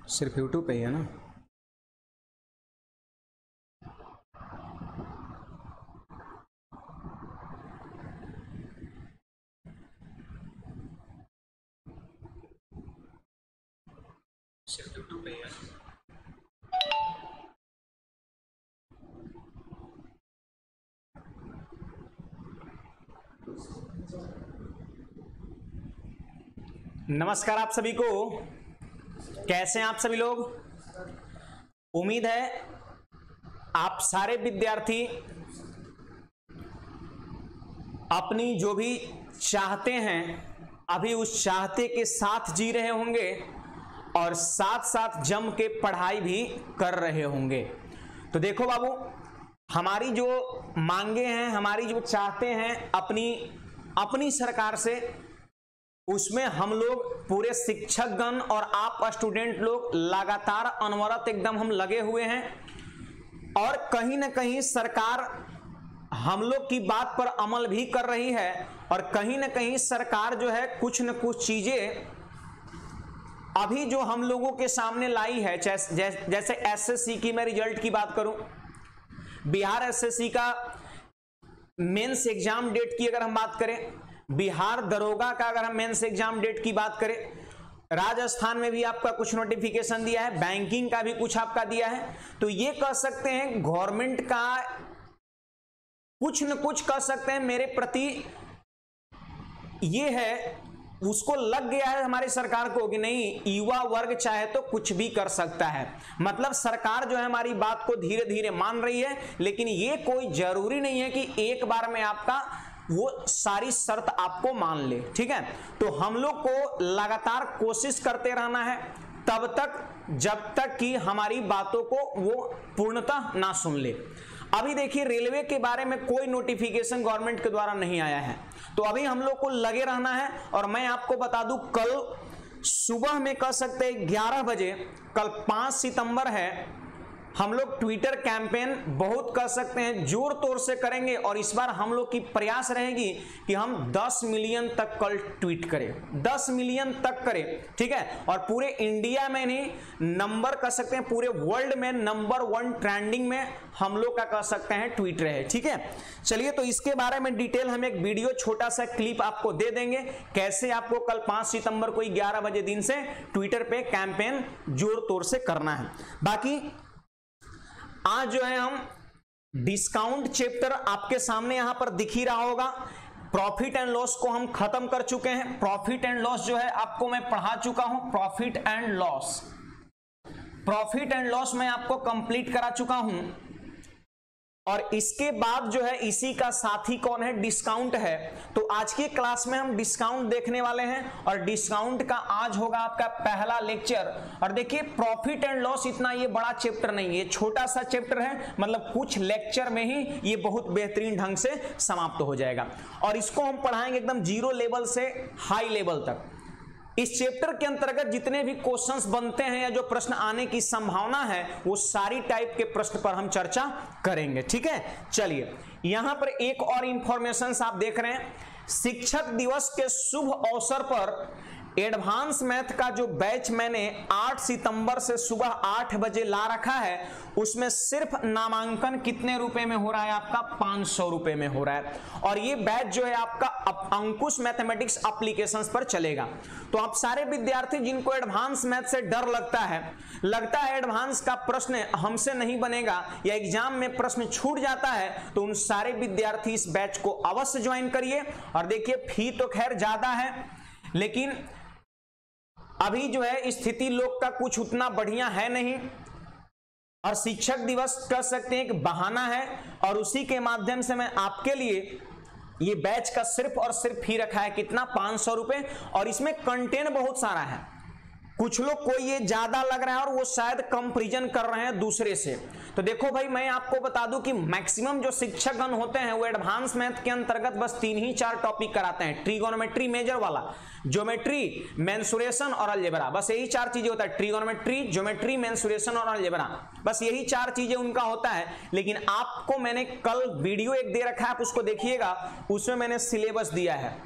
सिर्फ यूट्यूब पे ही है ना? सिर्फ यूट्यूब पे ही है। नमस्कार आप सभी को, कैसे हैं आप सभी लोग? उम्मीद है आप सारे विद्यार्थी अपनी जो भी चाहते हैं अभी उस चाहते के साथ जी रहे होंगे और साथ साथ जम के पढ़ाई भी कर रहे होंगे। तो देखो बाबू, हमारी जो मांगे हैं, हमारी जो चाहते हैं अपनी सरकार से, उसमें हम लोग पूरे शिक्षकगण और आप स्टूडेंट लोग लगातार अनवरत एकदम हम लगे हुए हैं और कहीं ना कहीं सरकार हम लोग की बात पर अमल भी कर रही है और कहीं ना कहीं सरकार जो है कुछ न कुछ चीजें अभी जो हम लोगों के सामने लाई है। जैसे एसएससी की मैं रिजल्ट की बात करूं, बिहार एसएससी का मेंस एग्जाम डेट की अगर हम बात करें, बिहार दरोगा का अगर हम मेंस एग्जाम डेट की बात करें, राजस्थान में भी आपका कुछ नोटिफिकेशन दिया है, बैंकिंग का भी कुछ आपका दिया है। तो ये कह सकते हैं गवर्नमेंट का कुछ न कुछ कह सकते हैं मेरे प्रति ये है, उसको लग गया है हमारी सरकार को कि नहीं, युवा वर्ग चाहे तो कुछ भी कर सकता है। मतलब सरकार जो है हमारी बात को धीरे धीरे मान रही है, लेकिन ये कोई जरूरी नहीं है कि एक बार में आपका वो सारी शर्त आपको मान ले। ठीक है, तो हम लोग को लगातार कोशिश करते रहना है तब तक जब तक कि हमारी बातों को वो पूर्णतः ना सुन ले। अभी देखिए रेलवे के बारे में कोई नोटिफिकेशन गवर्नमेंट के द्वारा नहीं आया है, तो अभी हम लोग को लगे रहना है। और मैं आपको बता दूं, कल सुबह में कह सकते हैं 11 बजे, कल 5 सितंबर है, हम लोग ट्विटर कैंपेन बहुत कह सकते हैं जोर तोर से करेंगे और इस बार हम लोग की प्रयास रहेगी कि हम 10 मिलियन तक कल ट्वीट करें, 10 मिलियन तक करें। ठीक है, और पूरे इंडिया में नहीं, नंबर कह सकते हैं पूरे वर्ल्ड में नंबर 1 ट्रेंडिंग में हम लोग का कह सकते हैं ट्वीट रहे। ठीक है, चलिए तो इसके बारे में डिटेल हम एक वीडियो छोटा सा क्लिप आपको दे देंगे, कैसे आपको कल 5 सितंबर को 11 बजे दिन से ट्विटर पे कैंपेन जोर तोर से करना है। बाकी आज जो है हम डिस्काउंट चैप्टर आपके सामने यहां पर दिख ही रहा होगा। प्रॉफिट एंड लॉस को हम खत्म कर चुके हैं। प्रॉफिट एंड लॉस जो है आपको मैं पढ़ा चुका हूं। प्रॉफिट एंड लॉस मैं आपको कंप्लीट करा चुका हूं। और इसके बाद जो है इसी का साथी कौन है, डिस्काउंट है। तो आज की क्लास में हम डिस्काउंट देखने वाले हैं और डिस्काउंट का आज होगा आपका पहला लेक्चर। और देखिए प्रॉफिट एंड लॉस इतना ये बड़ा चैप्टर नहीं है, ये छोटा सा चैप्टर है, मतलब कुछ लेक्चर में ही ये बहुत बेहतरीन ढंग से समाप्त हो जाएगा। और इसको हम पढ़ाएंगे एकदम 0 लेवल से हाई लेवल तक। इस चैप्टर के अंतर्गत जितने भी क्वेश्चंस बनते हैं या जो प्रश्न आने की संभावना है वो सारी टाइप के प्रश्न पर हम चर्चा करेंगे। ठीक है, चलिए यहां पर एक और इंफॉर्मेशन आप देख रहे हैं, शिक्षक दिवस के शुभ अवसर पर एडवांस मैथ का जो बैच मैंने 8 सितंबर से सुबह 8 बजे ला रखा है, उसमें सिर्फ नामांकन कितने रुपए में हो रहा है आपका, 500 रुपए में हो रहा है। और ये बैच जो है आपका अंकुश मैथमेटिक्स एप्लीकेशंस पर चलेगा। तो आप सारे विद्यार्थी जिनको एडवांस मैथ से डर लगता है एडवांस का प्रश्न हमसे नहीं बनेगा या एग्जाम में प्रश्न छूट जाता है, तो उन सारे विद्यार्थी इस बैच को अवश्य ज्वाइन करिए। और देखिए फी तो खैर ज्यादा है, लेकिन अभी जो है स्थिति लोग का कुछ उतना बढ़िया है नहीं, और शिक्षक दिवस कह सकते हैं एक बहाना है, और उसी के माध्यम से मैं आपके लिए ये बैच का सिर्फ और सिर्फ फी रखा है कितना, 500 रुपए। और इसमें कंटेंट बहुत सारा है, कुछ लोग को ये ज्यादा लग रहा है और वो शायद कंपैरिजन कर रहे हैं दूसरे से। तो देखो भाई, मैं आपको बता दूं कि मैक्सिमम जो शिक्षकगण होते हैं वो एडवांस मैथ के अंतर्गत बस 3 ही 4 टॉपिक कराते हैं, ट्रिगोनोमेट्री मेजर वाला, ज्योमेट्री, मेंसुरेशन और अलजेब्रा, बस यही 4 चीजें होता है। ट्रिगोनोमेट्री, ज्योमेट्री, मेंसुरेशन और अलजेब्रा, बस यही 4 चीजें उनका होता है। लेकिन आपको मैंने कल वीडियो एक दे रखा है, आप उसको देखिएगा, उसमें मैंने सिलेबस दिया है।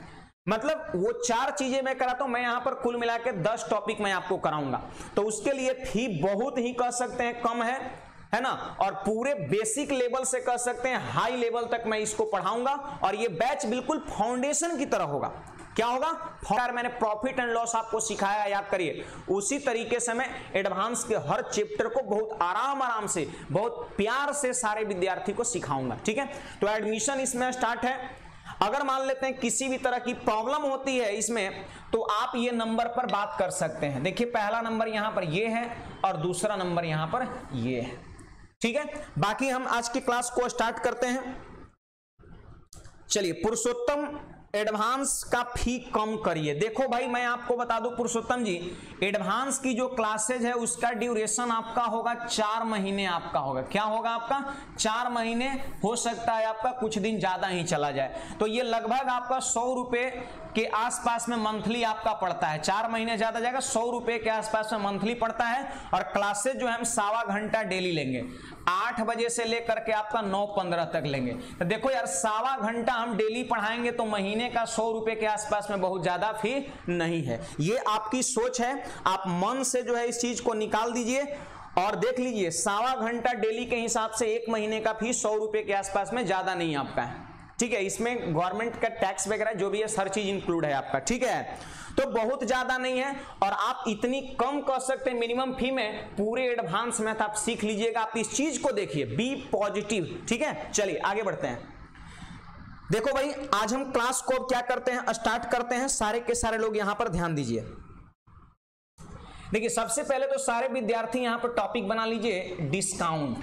मतलब वो 4 चीजें मैं कराता हूं, मैं यहां पर कुल मिला के 10 टॉपिक मैं आपको कराऊंगा। तो उसके लिए फी बहुत ही कह सकते हैं कम है ना, और पूरे बेसिक लेवल से कह सकते हैं हाई लेवल तक मैं इसको पढ़ाऊंगा। और ये बैच बिल्कुल फाउंडेशन की तरह होगा। क्या होगा? मैंने प्रॉफिट एंड लॉस आपको सिखाया, याद करिए, उसी तरीके से मैं एडवांस के हर चैप्टर को बहुत आराम से, बहुत प्यार से सारे विद्यार्थी को सिखाऊंगा। ठीक है, तो एडमिशन इसमें स्टार्ट है। अगर मान लेते हैं किसी भी तरह की प्रॉब्लम होती है इसमें, तो आप ये नंबर पर बात कर सकते हैं। देखिए पहला नंबर यहां पर ये है और दूसरा नंबर यहां पर ये है। ठीक है, बाकी हम आज की क्लास को स्टार्ट करते हैं। चलिए, पुरुषोत्तम एडवांस का फी कम करिए। देखो भाई, मैं आपको बता दूं पुरुषोत्तम जी, एडवांस की जो क्लासेज है उसका ड्यूरेशन आपका होगा 4 महीने आपका होगा। क्या होगा आपका? 4 महीने, हो सकता है आपका कुछ दिन ज्यादा ही चला जाए। तो ये लगभग आपका 100 रुपए के आसपास में मंथली आपका पड़ता है। 4 महीने ज्यादा जाएगा, 100 रुपए के आसपास में मंथली पड़ता है। और क्लासेज जो है हम 1.25 घंटा डेली लेंगे, 8 बजे से लेकर के आपका 9:15 तक लेंगे। तो देखो यार, 1.25 घंटा हम डेली पढ़ाएंगे तो महीने का 100 रुपए के आसपास में बहुत ज्यादा फी नहीं है। ये आपकी सोच है, आप मन से जो है इस चीज को निकाल दीजिए और देख लीजिए 1.25 घंटा डेली के हिसाब से 1 महीने का फी 100 रुपए के आसपास में, ज्यादा नहीं आपका है। ठीक है, इसमें गवर्नमेंट का टैक्स वगैरह जो भी है हर चीज इंक्लूड है आपका। ठीक है, तो बहुत ज्यादा नहीं है और आप इतनी कम कह सकते हैं मिनिमम फी में पूरे एडवांस मैथ आप सीख लीजिएगा। आप इस चीज को देखिए, बी पॉजिटिव। ठीक है, चलिए आगे बढ़ते हैं। देखो भाई, आज हम क्लास को क्या करते हैं, स्टार्ट करते हैं। सारे के सारे लोग यहां पर ध्यान दीजिए। देखिए, सबसे पहले तो सारे विद्यार्थी यहां पर टॉपिक बना लीजिए डिस्काउंट।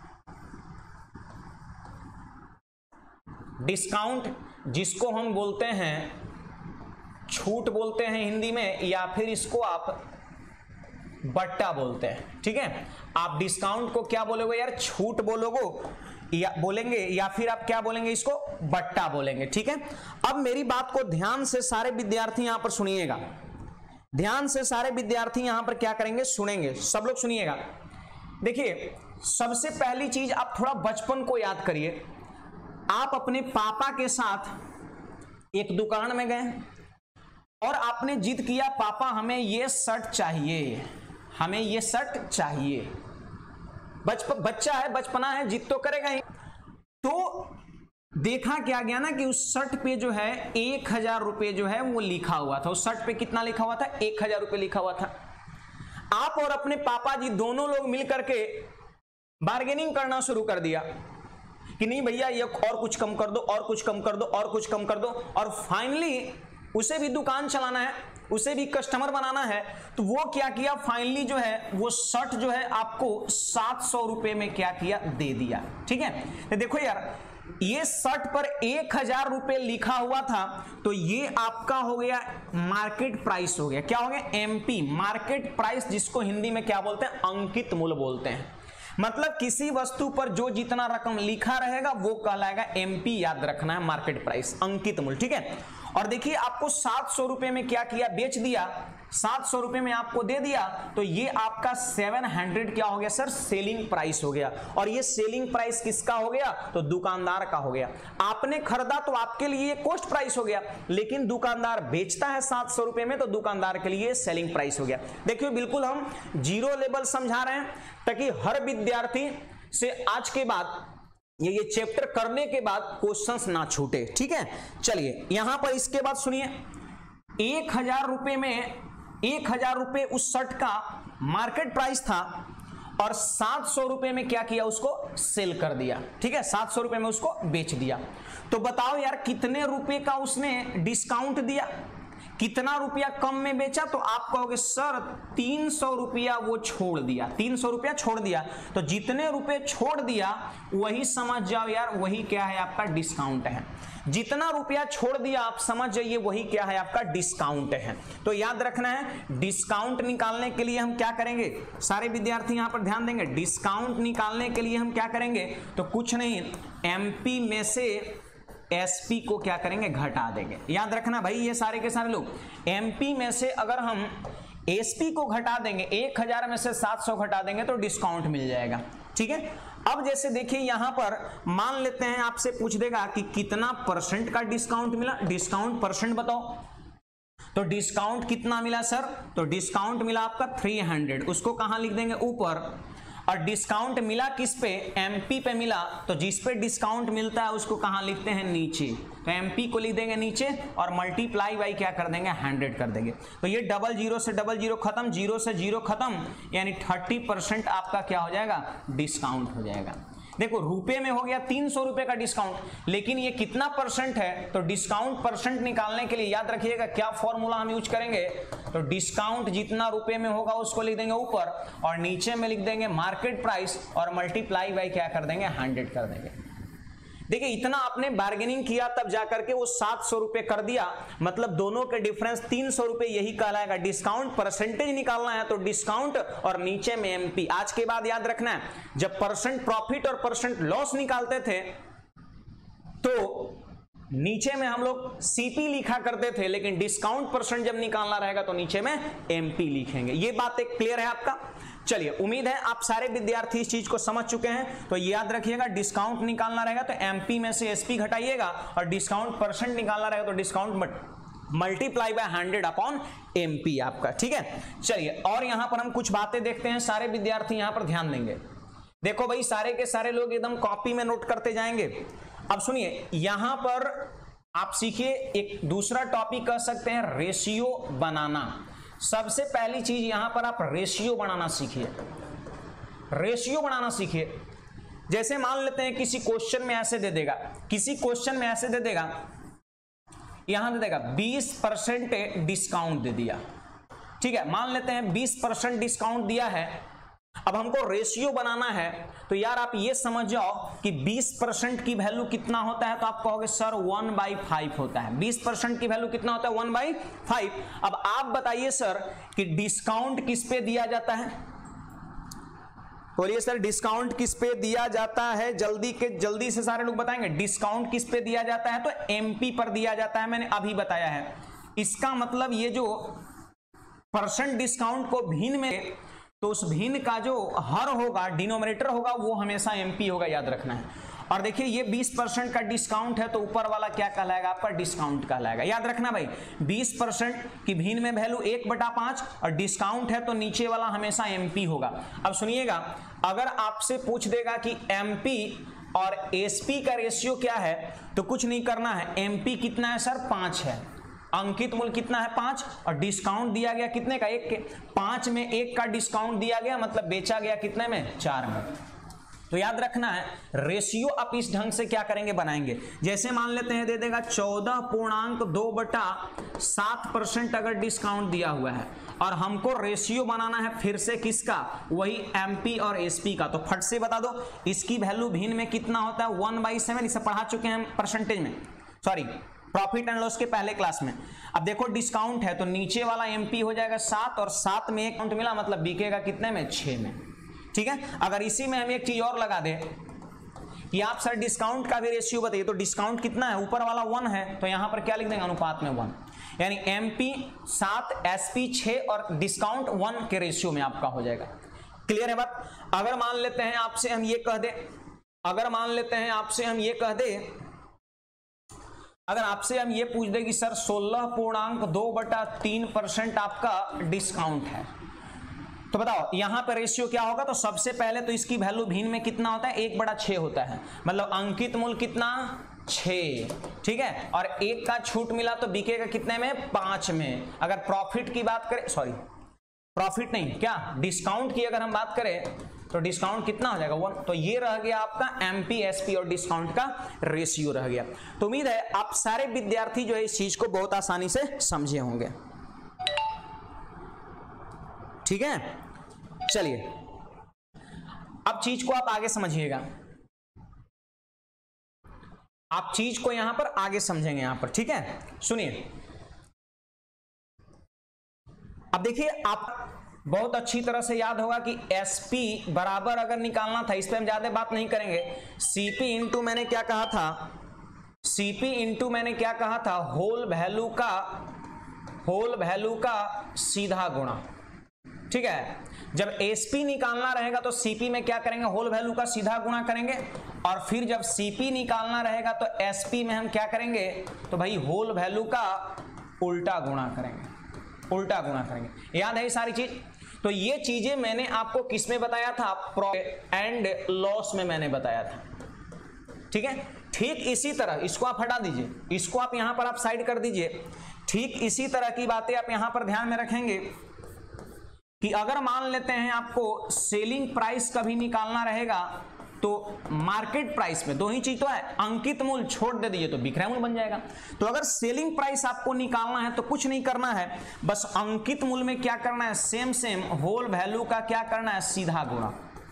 डिस्काउंट जिसको हम बोलते हैं छूट बोलते हैं हिंदी में, या फिर इसको आप बट्टा बोलते हैं। ठीक है, आप डिस्काउंट को क्या बोलोगे यार? छूट बोलोगे या बोलेंगे, या फिर आप क्या बोलेंगे? इसको बट्टा बोलेंगे। ठीक है, अब मेरी बात को ध्यान से सारे विद्यार्थी यहां पर सुनिएगा। ध्यान से सारे विद्यार्थी यहां पर क्या करेंगे? सुनेंगे। सब लोग सुनिएगा। देखिए, सबसे पहली चीज, आप थोड़ा बचपन को याद करिए। आप अपने पापा के साथ एक दुकान में गए और आपने जिद किया, पापा हमें ये शर्ट चाहिए, हमें ये शर्ट चाहिए। बच्चा है, बचपना है, जिद तो करेगा ही। तो देखा क्या गया ना कि उस शर्ट पे जो है 1000 रुपए जो है वो लिखा हुआ था। उस शर्ट पे कितना लिखा हुआ था? 1000 रुपए लिखा हुआ था। आप और अपने पापा जी दोनों लोग मिल करके बार्गेनिंग करना शुरू कर दिया कि नहीं भैया ये और कुछ कम कर दो, और कुछ कम कर दो, और कुछ कम कर दो। और फाइनली उसे भी दुकान चलाना है, उसे भी कस्टमर बनाना है। तो वो क्या किया? फाइनली जो है वो शर्ट जो है आपको 700 रुपए में क्या किया? दे दिया। ठीक है, तो देखो यार, ये शर्ट पर 1000 रुपए लिखा हुआ था, तो ये आपका हो गया मार्केट प्राइस हो गया। क्या हो गया? एमपी, मार्केट प्राइस, जिसको हिंदी में क्या बोलते हैं? अंकित मूल्य बोलते हैं। मतलब किसी वस्तु पर जो जितना रकम लिखा रहेगा वो कहलाएगा एमपी। याद रखना है, मार्केट प्राइस, अंकित मूल्य। ठीक है, और देखिए आपको 700 रुपए में क्या किया? बेच दिया। 700 रुपए में आपको दे दिया, तो ये आपका 700 क्या हो गया सर? सेलिंग प्राइस हो गया। और ये सेलिंग प्राइस किसका हो गया? तो दुकानदार का हो गया। आपने खरीदा तो आपके लिए कॉस्ट प्राइस हो गया, लेकिन दुकानदार बेचता है 700 रुपए में, तो दुकानदार के लिए सेलिंग प्राइस हो गया। देखिए, बिल्कुल हम जीरो लेवल समझा रहे हैं ताकि हर विद्यार्थी से आज के बाद ये चैप्टर करने के बाद क्वेश्चंस ना छूटे। ठीक है, चलिए यहां पर इसके बाद सुनिए, 1000 रुपए में 1000 रुपए उस शर्ट का मार्केट प्राइस था और 700 रुपए में क्या किया? उसको सेल कर दिया। ठीक है, 700 रुपए में उसको बेच दिया। तो बताओ यार, कितने रुपए का उसने डिस्काउंट दिया? कितना रुपया कम में बेचा? तो आप कहोगे सर 300 रुपया वो छोड़ दिया, 300 रुपया छोड़ दिया। तो जितने रुपए छोड़ दिया वही समझ जाओ यार, वही क्या है? आपका डिस्काउंट है। जितना रुपया छोड़ दिया आप समझ जाइए वही क्या है? आपका डिस्काउंट है। तो याद रखना है, डिस्काउंट निकालने के लिए हम क्या करेंगे? सारे विद्यार्थी यहां पर ध्यान देंगे। डिस्काउंट निकालने के लिए हम क्या करेंगे? तो कुछ नहीं, एमपी में से एसपी को क्या करेंगे? घटा देंगे। याद रखना भाई, ये सारे के सारे लोग, एमपी में से अगर हम एसपी को घटा देंगे, 1000 में से 700 घटा देंगे तो डिस्काउंट मिल जाएगा। ठीक है। अब जैसे देखिए यहां पर मान लेते हैं आपसे पूछ देगा कि कितना परसेंट का डिस्काउंट मिला, डिस्काउंट परसेंट बताओ। तो डिस्काउंट कितना मिला सर, तो डिस्काउंट मिला आपका 300, उसको कहां लिख देंगे ऊपर। और डिस्काउंट मिला किस पे, एमपी पे मिला, तो जिस पे डिस्काउंट मिलता है उसको कहां लिखते हैं, नीचे। तो एमपी को लिख देंगे नीचे और मल्टीप्लाई बाई क्या कर देंगे, 100 कर देंगे। तो ये डबल जीरो से डबल जीरो खत्म, जीरो से जीरो खत्म, यानी 30% आपका क्या हो जाएगा, डिस्काउंट हो जाएगा। देखो रुपए में हो गया 300 रुपए का डिस्काउंट, लेकिन ये कितना परसेंट है, तो डिस्काउंट परसेंट निकालने के लिए याद रखिएगा क्या फॉर्मूला हम यूज करेंगे, तो डिस्काउंट जितना रुपए में होगा उसको लिख देंगे ऊपर और नीचे में लिख देंगे मार्केट प्राइस और मल्टीप्लाई बाई क्या कर देंगे, 100 कर देंगे। देखिए इतना आपने बार्गेनिंग किया तब जाकर के वो 700 रुपए कर दिया, मतलब दोनों के डिफरेंस 300 रुपए, यही कहलाएगा डिस्काउंट। परसेंटेज निकालना है तो डिस्काउंट और नीचे में एमपी। आज के बाद याद रखना है, जब परसेंट प्रॉफिट और परसेंट लॉस निकालते थे तो नीचे में हम लोग सीपी लिखा करते थे, लेकिन डिस्काउंट परसेंट जब निकालना रहेगा तो नीचे में एमपी लिखेंगे। ये बात एक क्लियर है आपका। चलिए उम्मीद है आप सारे विद्यार्थी इस चीज को समझ चुके हैं। तो याद रखिएगा डिस्काउंट निकालना रहेगा तो एमपी में से एसपी घटाइएगा और डिस्काउंट परसेंट निकालना रहेगा तो discount multiply by 100 upon MP आपका, ठीक है। चलिए और यहां पर हम कुछ बातें देखते हैं, सारे विद्यार्थी यहां पर ध्यान देंगे। देखो भाई सारे के सारे लोग एकदम कॉपी में नोट करते जाएंगे। अब सुनिए यहां पर आप सीखिए एक दूसरा टॉपिक कह सकते हैं, रेशियो बनाना। सबसे पहली चीज यहां पर आप रेशियो बनाना सीखिए, रेशियो बनाना सीखिए। जैसे मान लेते हैं किसी क्वेश्चन में ऐसे दे देगा, किसी क्वेश्चन में ऐसे दे देगा, यहां दे देगा 20% डिस्काउंट दे दिया, ठीक है। मान लेते हैं 20% डिस्काउंट दिया है। अब हमको रेशियो बनाना है तो यार आप ये समझ जाओ कि 20% की वैल्यू कितना होता है, तो आप कहोगे सर 1/5 होता है। 20% की वैल्यू कितना होता है, 1/5। अब आप बताइए सर कि डिस्काउंट किस पे दिया जाता है, बोलिए सर डिस्काउंट किस पे दिया जाता है, जल्दी से सारे लोग बताएंगे डिस्काउंट किस पे दिया जाता है, तो एमपी पर दिया जाता है, मैंने अभी बताया है। इसका मतलब ये जो परसेंट डिस्काउंट को भिन्न में, तो उस भिन्न का जो हर होगा, डिनोमिनेटर होगा, वो हमेशा एमपी होगा, याद रखना है। और देखिए ये 20% का डिस्काउंट है तो ऊपर वाला क्या कहलाएगा आपका, डिस्काउंट कहलाएगा। याद रखना भाई 20% की भिन्न में वैल्यू 1/5 और डिस्काउंट है तो नीचे वाला हमेशा एमपी होगा। अब सुनिएगा, अगर आपसे पूछ देगा कि एमपी और एसपी का रेशियो क्या है, तो कुछ नहीं करना है, एमपी कितना है सर, 5 है, अंकित मूल्य कितना है 5 और डिस्काउंट दिया गया कितने का, 1 के। 5 में 1 का डिस्काउंट दिया गया, मतलब बेचा गया कितने में, 4 में। तो याद रखना है रेशियो आप इस ढंग से क्या करेंगे, बनाएंगे। जैसे मान लेते हैं दे देगा 14.2/7% अगर डिस्काउंट दिया हुआ है और हमको रेशियो बनाना है फिर से किसका, वही एमपी और एसपी का। तो फट से बता दो इसकी वैल्यू भिन्न में कितना होता है, 1/7। इसे पढ़ा चुके हैं हम परसेंटेज में, सॉरी प्रॉफिट एंड लॉस के पहले क्लास में। अब देखो डिस्काउंट है तो नीचे वाला एमपी हो जाएगा 7 और 7 में 1 काउंट मिला, मतलब बिकेगा कितने में, 6 में, ठीक है। अगर इसी में हम एक चीज और लगा दें कि आप सर डिस्काउंट का भी रेशियो बताइए, तो डिस्काउंट कितना है, ऊपर वाला 1 है, तो यहां पर क्या लिख देंगे, अनुपात में 1, यानी एमपी 7, एसपी 6 और डिस्काउंट 1 के रेशियो में आपका हो जाएगा। क्लियर है बात। अगर मान लेते हैं आपसे हम ये कह दें, अगर आपसे हम ये पूछ दें कि सर 16.2/3% आपका डिस्काउंट है, तो बताओ यहां पर रेशियो क्या होगा। तो सबसे पहले तो इसकी वैल्यू भिन्न में कितना होता है, 1/6 होता है, मतलब अंकित मूल्य कितना, 6, ठीक है। और 1 का छूट मिला तो बिकेगा कितने में, 5 में। अगर प्रॉफिट की बात करें, सॉरी प्रॉफिट नहीं, क्या डिस्काउंट की अगर हम बात करें तो डिस्काउंट कितना हो जाएगा, 1। तो ये रह गया आपका एमपी, एसपी और डिस्काउंट का रेशियो रह गया। तो उम्मीद है आप सारे विद्यार्थी जो है इस चीज को बहुत आसानी से समझे होंगे, ठीक है। चलिए अब चीज को आप आगे समझिएगा, आप चीज को यहां पर आगे समझेंगे यहां पर, ठीक है। सुनिए अब देखिए, आप बहुत अच्छी तरह से याद होगा कि एसपी बराबर अगर निकालना था, इस पे हम ज्यादा बात नहीं करेंगे, सीपी इंटू मैंने क्या कहा था, सीपी इंटू मैंने क्या कहा था, होल वैल्यू का सीधा गुणा, ठीक है। जब एसपी निकालना रहेगा तो सीपी में क्या करेंगे, होल वैल्यू का सीधा गुणा करेंगे, और फिर जब सीपी निकालना रहेगा तो एसपी में हम क्या करेंगे, तो भाई होल वैल्यू का उल्टा गुणा करेंगे, उल्टा गुणा करेंगे। याद है ये सारी चीज? तो ये चीजें मैंने आपको किस में बताया था, प्रॉफिट एंड लॉस में मैंने बताया था, ठीक है। ठीक इसी तरह इसको आप हटा दीजिए, इसको आप यहां पर आप साइड कर दीजिए। ठीक इसी तरह की बातें आप यहां पर ध्यान में रखेंगे कि अगर मान लेते हैं आपको सेलिंग प्राइस कभी निकालना रहेगा तो मार्केट प्राइस में दो ही चीज तो है, अंकित मूल्य छोड़ दे दीजिए तो विक्रय मूल्य बन जाएगा। तो अगर सेलिंग प्राइस आपको निकालना है तो कुछ नहीं करना है, बस अंकित मूल्य में क्या करना है, सेम होल वैल्यू का क्या करना है, सीधा गुणा,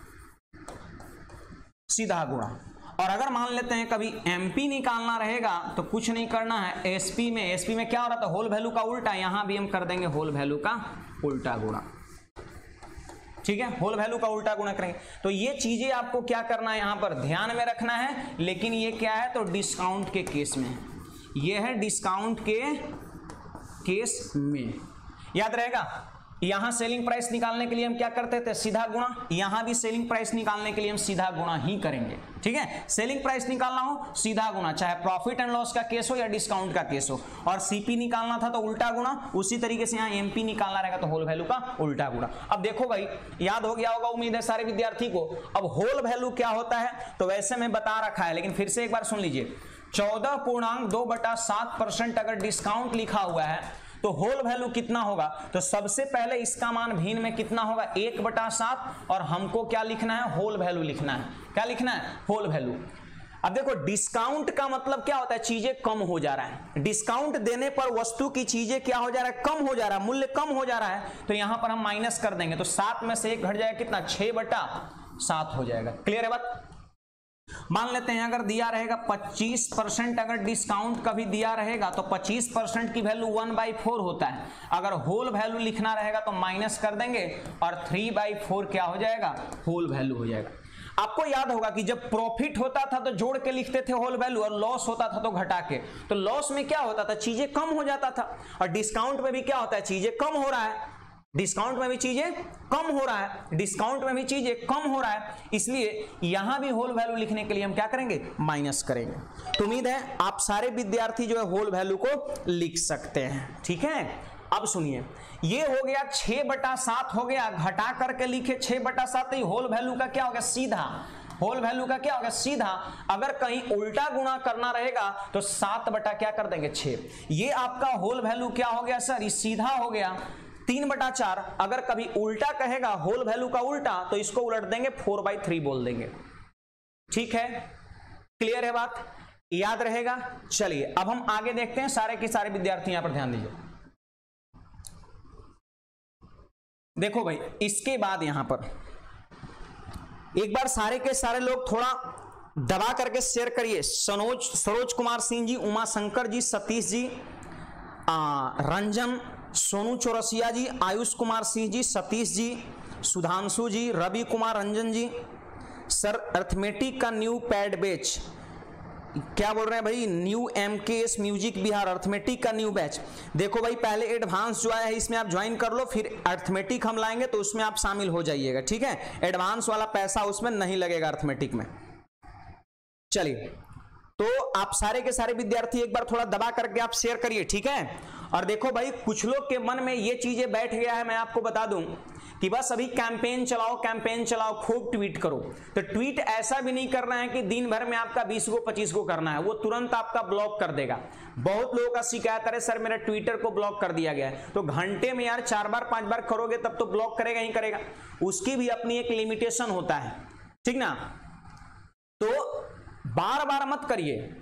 सीधा गुणा। और अगर मान लेते हैं कभी एमपी निकालना रहेगा तो कुछ नहीं करना है, एसपी में क्या हो रहा था, होल वैल्यू का उल्टा, यहां भी हम कर देंगे होल वैल्यू का उल्टा गुणा, ठीक है, होल वैल्यू का उल्टा गुणा करेंगे। तो ये चीजें आपको क्या करना है, यहां पर ध्यान में रखना है। लेकिन ये क्या है, तो डिस्काउंट के केस में, ये है डिस्काउंट के केस में, याद रहेगा। यहां सेलिंग प्राइस निकालने के लिए हम क्या करते थे, सीधा गुणा, यहां भी सेलिंग प्राइस निकालने के लिए हम सीधा गुणा ही करेंगे, ठीक है। सेलिंग प्राइस निकालना हो सीधा गुणा, चाहे प्रॉफिट एंड लॉस का केस हो या डिस्काउंट का केस हो। और सीपी निकालना था तो उल्टा गुणा, उसी तरीके से यहां एमपी निकालना रहेगा तो होल वैल्यू का उल्टा गुणा। अब देखो भाई, याद हो गया होगा उम्मीद है सारे विद्यार्थी को। अब होल वैल्यू क्या होता है तो वैसे में बता रखा है, लेकिन फिर से एक बार सुन लीजिए। 14.2/7% अगर डिस्काउंट लिखा हुआ है तो होल वैल्यू कितना होगा, तो सबसे पहले इसका मान भिन्न में कितना होगा, 1/7, और हमको क्या लिखना है, होल वैल्यू लिखना है। क्या लिखना है, होल वैल्यू। अब देखो डिस्काउंट का मतलब क्या होता है, चीजें कम हो जा रहा है। डिस्काउंट देने पर वस्तु की चीजें क्या हो जा रहा है, कम हो जा रहा है, मूल्य कम हो जा रहा है। तो यहां पर हम माइनस कर देंगे तो 7 में से 1 घट जाएगा, कितना, 6/7 हो जाएगा। क्लियर है बात? मान लेते हैं अगर दिया रहेगा 25%, अगर डिस्काउंट कभी दिया रहेगा तो 25% की वैल्यू 1/4 होता है। अगर होल वैल्यू लिखना रहेगा तो माइनस कर देंगे और 3/4 क्या हो जाएगा, होल वैल्यू हो जाएगा। आपको याद होगा कि जब प्रॉफिट होता था तो जोड़ के लिखते थे होल वैल्यू, और लॉस होता था तो घटा के। तो लॉस में क्या होता था, चीजें कम हो जाता था, और डिस्काउंट में भी क्या होता है, चीजें कम हो रहा है, डिस्काउंट में भी चीजें कम हो रहा है, डिस्काउंट में भी चीजें कम हो रहा है। इसलिए यहां भी होल वैल्यू लिखने के लिए हम क्या करेंगे, माइनस करेंगे। तो उम्मीद है आप सारे विद्यार्थी जो है होल वैल्यू को लिख सकते हैं, ठीक है। अब सुनिए, ये हो गया 6/7 हो गया, घटा करके लिखे 6/7, तो होल वैल्यू का क्या हो गया, सीधा, होल वैल्यू का क्या होगा, सीधा। अगर कहीं उल्टा गुणा करना रहेगा तो 7 क्या कर देंगे, 6। ये आपका होल वैल्यू क्या हो गया सर, ये सीधा हो गया 3/4। अगर कभी उल्टा कहेगा, होल वैल्यू का उल्टा, तो इसको उलट देंगे 4/3 बोल देंगे, ठीक है। क्लियर है बात, याद रहेगा। चलिए अब हम आगे देखते हैं, सारे के सारे विद्यार्थी यहां पर ध्यान दीजिए। देखो भाई, इसके बाद यहां पर एक बार सारे के सारे लोग थोड़ा दबा करके शेयर करिए। सरोज कुमार सिंह जी, उमा शंकर जी, सतीश जी, रंजन, सोनू चौरसिया जी, आयुष कुमार सिंह जी, सतीश जी, सुधांशु जी, रवि कुमार रंजन जी। सर अर्थमेटिक का न्यू पैड बैच, क्या बोल रहे हैं भाई, new MKS music Bihar arithmetic का न्यू बैच। देखो भाई, पहले एडवांस जो आया है इसमें आप ज्वाइन कर लो, फिर अर्थमेटिक हम लाएंगे तो उसमें आप शामिल हो जाइएगा, ठीक है। एडवांस वाला पैसा उसमें नहीं लगेगा अर्थमेटिक में। चलिए, तो आप सारे के सारे विद्यार्थी एक बार थोड़ा दबा करके आप शेयर करिए, ठीक है। और देखो भाई, कुछ लोग के मन में ये चीजें बैठ गया है, मैं आपको बता दूं कि बस अभी कैंपेन चलाओ, कैंपेन चलाओ, खूब ट्वीट करो। तो ट्वीट ऐसा भी नहीं करना है कि दिन भर में आपका 20 को 25 को करना है, वो तुरंत आपका ब्लॉक कर देगा। बहुत लोगों का शिकायत है, सर मेरा ट्विटर को ब्लॉक कर दिया गया है। तो घंटे में यार 4 बार 5 बार करोगे तब तो ब्लॉक करेगा ही करेगा, उसकी भी अपनी एक लिमिटेशन होता है, ठीक ना। तो बार बार मत करिए,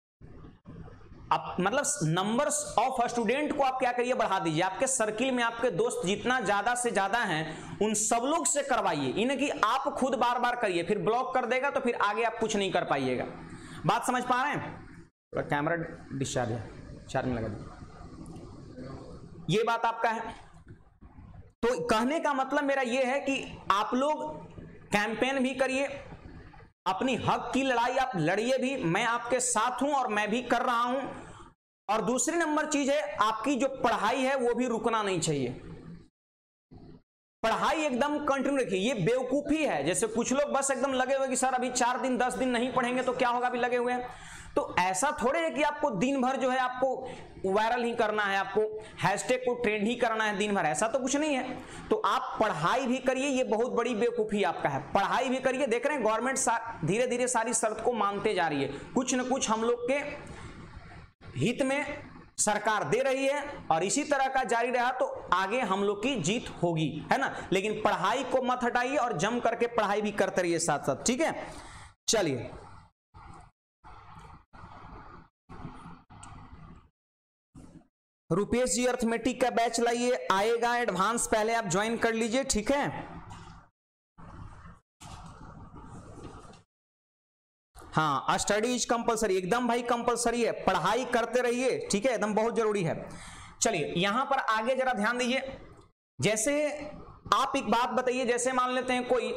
आप मतलब नंबर्स ऑफ स्टूडेंट को आप क्या करिए, बढ़ा दीजिए। आपके सर्किल में आपके दोस्त जितना ज्यादा से ज्यादा हैं उन सब लोग से करवाइए, इन्हें कि आप खुद बार बार करिए, फिर ब्लॉक कर देगा तो फिर आगे आप कुछ नहीं कर पाइएगा। बात समझ पा रहे हैं? थोड़ा कैमरा डिस्चार्ज है, चार्जिंग लगा दीजिए। ये बात आपका है। तो कहने का मतलब मेरा यह है कि आप लोग कैंपेन भी करिए, अपनी हक की लड़ाई आप लड़िए भी, मैं आपके साथ हूं और मैं भी कर रहा हूं। और दूसरी नंबर चीज है, आपकी जो पढ़ाई है वो भी रुकना नहीं चाहिए। पढ़ाई एकदम कंटिन्यू रखिए। ये बेवकूफी है, जैसे कुछ लोग बस एकदम लगे हुए कि सर अभी 4 दिन 10 दिन नहीं पढ़ेंगे तो क्या होगा, अभी लगे हुए हैं। तो ऐसा थोड़े है कि आपको दिन भर जो है आपको वायरल ही करना है, आपको हैशटैग को ट्रेंड ही करना है दिन भर, ऐसा तो कुछ नहीं है। तो आप पढ़ाई भी करिए, ये बहुत बड़ी बेवकूफी आपका है। पढ़ाई भी करिए, देख रहे हैं गवर्नमेंट धीरे धीरे सारी शर्त को मानते जा रही है, कुछ न कुछ हम लोग के हित में सरकार दे रही है, और इसी तरह का जारी रहा तो आगे हम लोग की जीत होगी, है ना। लेकिन पढ़ाई को मत हटाइए और जम करके पढ़ाई भी करते रहिए साथ साथ, ठीक है। चलिए रुपेश जी अर्थमेटिक का बैच लाइए, आएगा एडवांस, पहले आप ज्वाइन कर लीजिए, ठीक है। हाँ, स्टडी इज कंपलसरी, एकदम भाई कंपलसरी है, पढ़ाई करते रहिए, ठीक है, एकदम बहुत जरूरी है। चलिए यहां पर आगे जरा ध्यान दीजिए। जैसे आप एक बात बताइए, जैसे मान लेते हैं कोई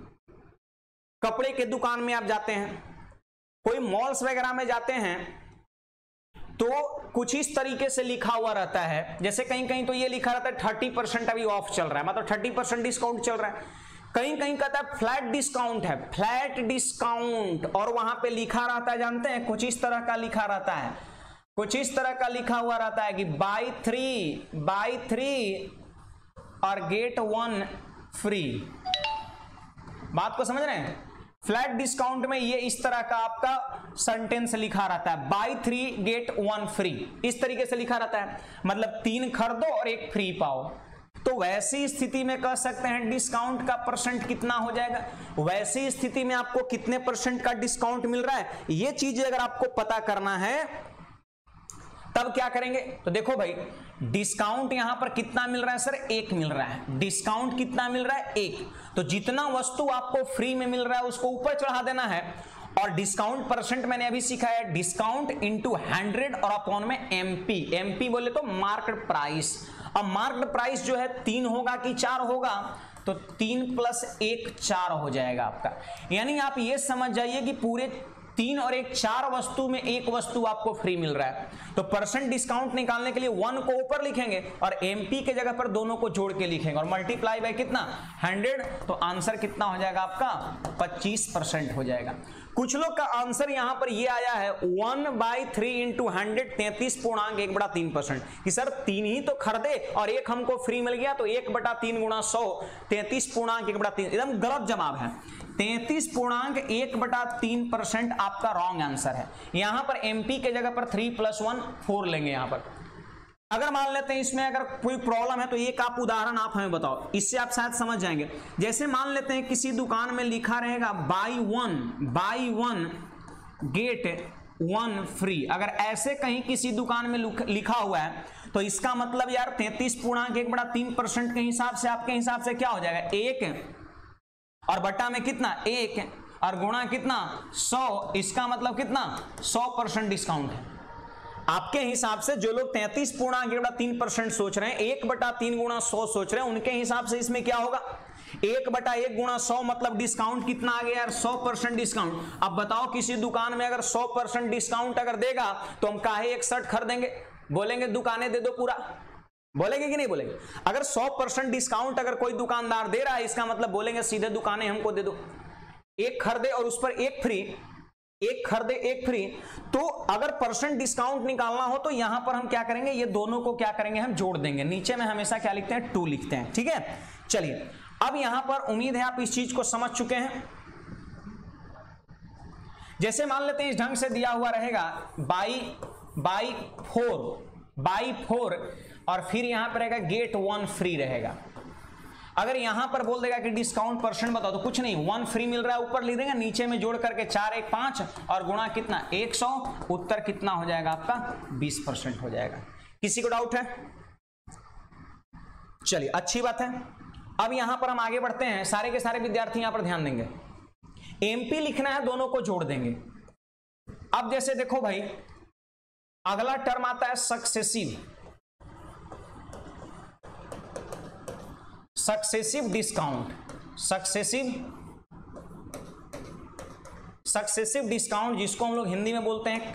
कपड़े के दुकान में आप जाते हैं, कोई मॉल्स वगैरह में जाते हैं, तो कुछ इस तरीके से लिखा हुआ रहता है, जैसे कहीं कहीं तो ये लिखा रहता है 30% अभी ऑफ चल रहा है, मतलब 30% डिस्काउंट चल रहा है, कहीं कहीं कहता है फ्लैट डिस्काउंट है, फ्लैट डिस्काउंट, और वहां पे लिखा रहता है, जानते हैं कुछ इस तरह का लिखा रहता है, कुछ इस तरह का लिखा हुआ रहता है कि बाई थ्री और गेट 1 फ्री। बात को समझ रहे हैं? फ्लैट डिस्काउंट में ये इस तरह का आपका सेंटेंस लिखा रहता है, बाई 3 गेट 1 फ्री, इस तरीके से लिखा रहता है, मतलब 3 खरीदो और 1 फ्री पाओ। तो वैसी स्थिति में कह सकते हैं डिस्काउंट का परसेंट कितना हो जाएगा, वैसी स्थिति में आपको कितने परसेंट का डिस्काउंट मिल रहा है, ये चीजें अगर आपको पता करना है तब क्या करेंगे। तो देखो भाई, डिस्काउंट यहां पर कितना मिल रहा है सर, 1 मिल रहा है, डिस्काउंट कितना मिल रहा है, 1। तो जितना वस्तु आपको फ्री में मिल रहा है उसको ऊपर चढ़ा देना है, और डिस्काउंट परसेंट मैंने अभी सीखा है, डिस्काउंट इंटू 100 और अपॉन में एमपी बोले तो मार्केट प्राइस। अब मार्केट प्राइस जो है 3 होगा कि 4 होगा, तो 3 + 1 4 हो जाएगा आपका। यानी आप ये समझ जाइए कि पूरे 3 और 1 4 वस्तु में 1 वस्तु आपको फ्री मिल रहा है। तो परसेंट डिस्काउंट निकालने के लिए 1 को ऊपर लिखेंगे और एमपी के जगह पर दोनों को जोड़ के लिखेंगे और मल्टीप्लाई बाय कितना 100, तो आंसर कितना हो जाएगा आपका 25% हो जाएगा। कुछ लोग का आंसर यहां पर ये आया है 1/3 × 100 33.1/3%, कि सर 3 ही तो खरीदे और 1 हमको फ्री मिल गया, तो 1/3 × 100 33.1/3। एकदम गलत जवाब है, 33.1/3% आपका रॉन्ग आंसर है। यहां पर एमपी के जगह पर 3 + 1 4 लेंगे। यहां पर अगर मान लेते हैं इसमें अगर कोई प्रॉब्लम है तो एक आप उदाहरण आप हमें बताओ, इससे आप शायद समझ जाएंगे। जैसे मान लेते हैं किसी दुकान में लिखा रहेगा बाई वन गेट 1 फ्री, अगर ऐसे कहीं किसी दुकान में लिखा हुआ है तो इसका मतलब यार 33.1/3% के हिसाब से आपके हिसाब से क्या हो जाएगा, 1 और बटा में कितना 1 और गुणा कितना 100, इसका मतलब कितना 100% डिस्काउंट है। आपके हिसाब से जो लोग 33.1/3% सोच रहे हैं, 1/3 × 100 सोच रहे हैं, उनके हिसाब से इसमें क्या होगा 1/1 × 100 मतलब डिस्काउंट कितना आ गया यार 100% डिस्काउंट। अब बताओ किसी दुकान में अगर 100% डिस्काउंट अगर देगा तो हम काहे एक शर्ट खरीदेंगे, बोलेंगे दुकानें दे दो पूरा, बोलेंगे कि नहीं बोलेंगे। अगर 100% डिस्काउंट अगर कोई दुकानदार दे रहा है इसका मतलब बोलेंगे सीधे दुकानें हमको दे दो, 1 खरीदे और उस पर 1 फ्री, 1 खरीदे 1 फ्री। तो अगर परसेंट डिस्काउंट निकालना हो तो यहां पर हम क्या करेंगे, ये दोनों को क्या करेंगे हम जोड़ देंगे, नीचे में हमेशा क्या लिखते हैं 2 लिखते हैं, ठीक है। चलिए अब यहां पर उम्मीद है आप इस चीज को समझ चुके हैं। जैसे मान लेते हैं इस ढंग से दिया हुआ रहेगा बाई 4 और फिर यहां पर रहेगा गेट 1 फ्री रहेगा। अगर यहां पर बोल देगा कि डिस्काउंट परसेंट बताओ तो कुछ नहीं, 1 फ्री मिल रहा है ऊपर लिख देंगे, नीचे में जोड़ करके 4 1 5 और गुणा कितना 100, उत्तर कितना हो जाएगा आपका 20% हो जाएगा। किसी को डाउट है? चलिए अच्छी बात है। अब यहां पर हम आगे बढ़ते हैं, सारे के सारे विद्यार्थी यहां पर ध्यान देंगे, एमपी लिखना है, दोनों को जोड़ देंगे। अब जैसे देखो भाई अगला टर्म आता है सक्सेसिव डिस्काउंट, सक्सेसिव डिस्काउंट जिसको हम लोग हिंदी में बोलते हैं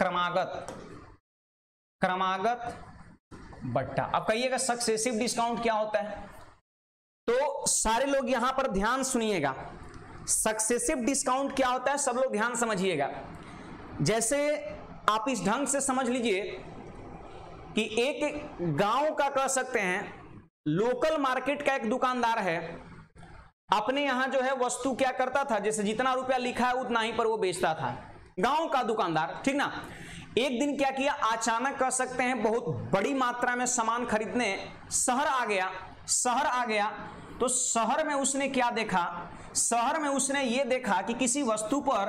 क्रमागत बट्टा। अब कहिएगा सक्सेसिव डिस्काउंट क्या होता है, तो सारे लोग यहां पर ध्यान सुनिएगा, सक्सेसिव डिस्काउंट क्या होता है सब लोग ध्यान समझिएगा। जैसे आप इस ढंग से समझ लीजिए कि एक गांव का कह सकते हैं लोकल मार्केट का एक दुकानदार है, अपने यहां जो है वस्तु क्या करता था, जैसे जितना रुपया लिखा है उतना ही पर वो बेचता था, गांव का दुकानदार, ठीक ना। एक दिन क्या किया, अचानक कह सकते हैं बहुत बड़ी मात्रा में सामान खरीदने शहर आ गया। तो शहर में उसने क्या देखा, शहर में उसने ये देखा कि किसी वस्तु पर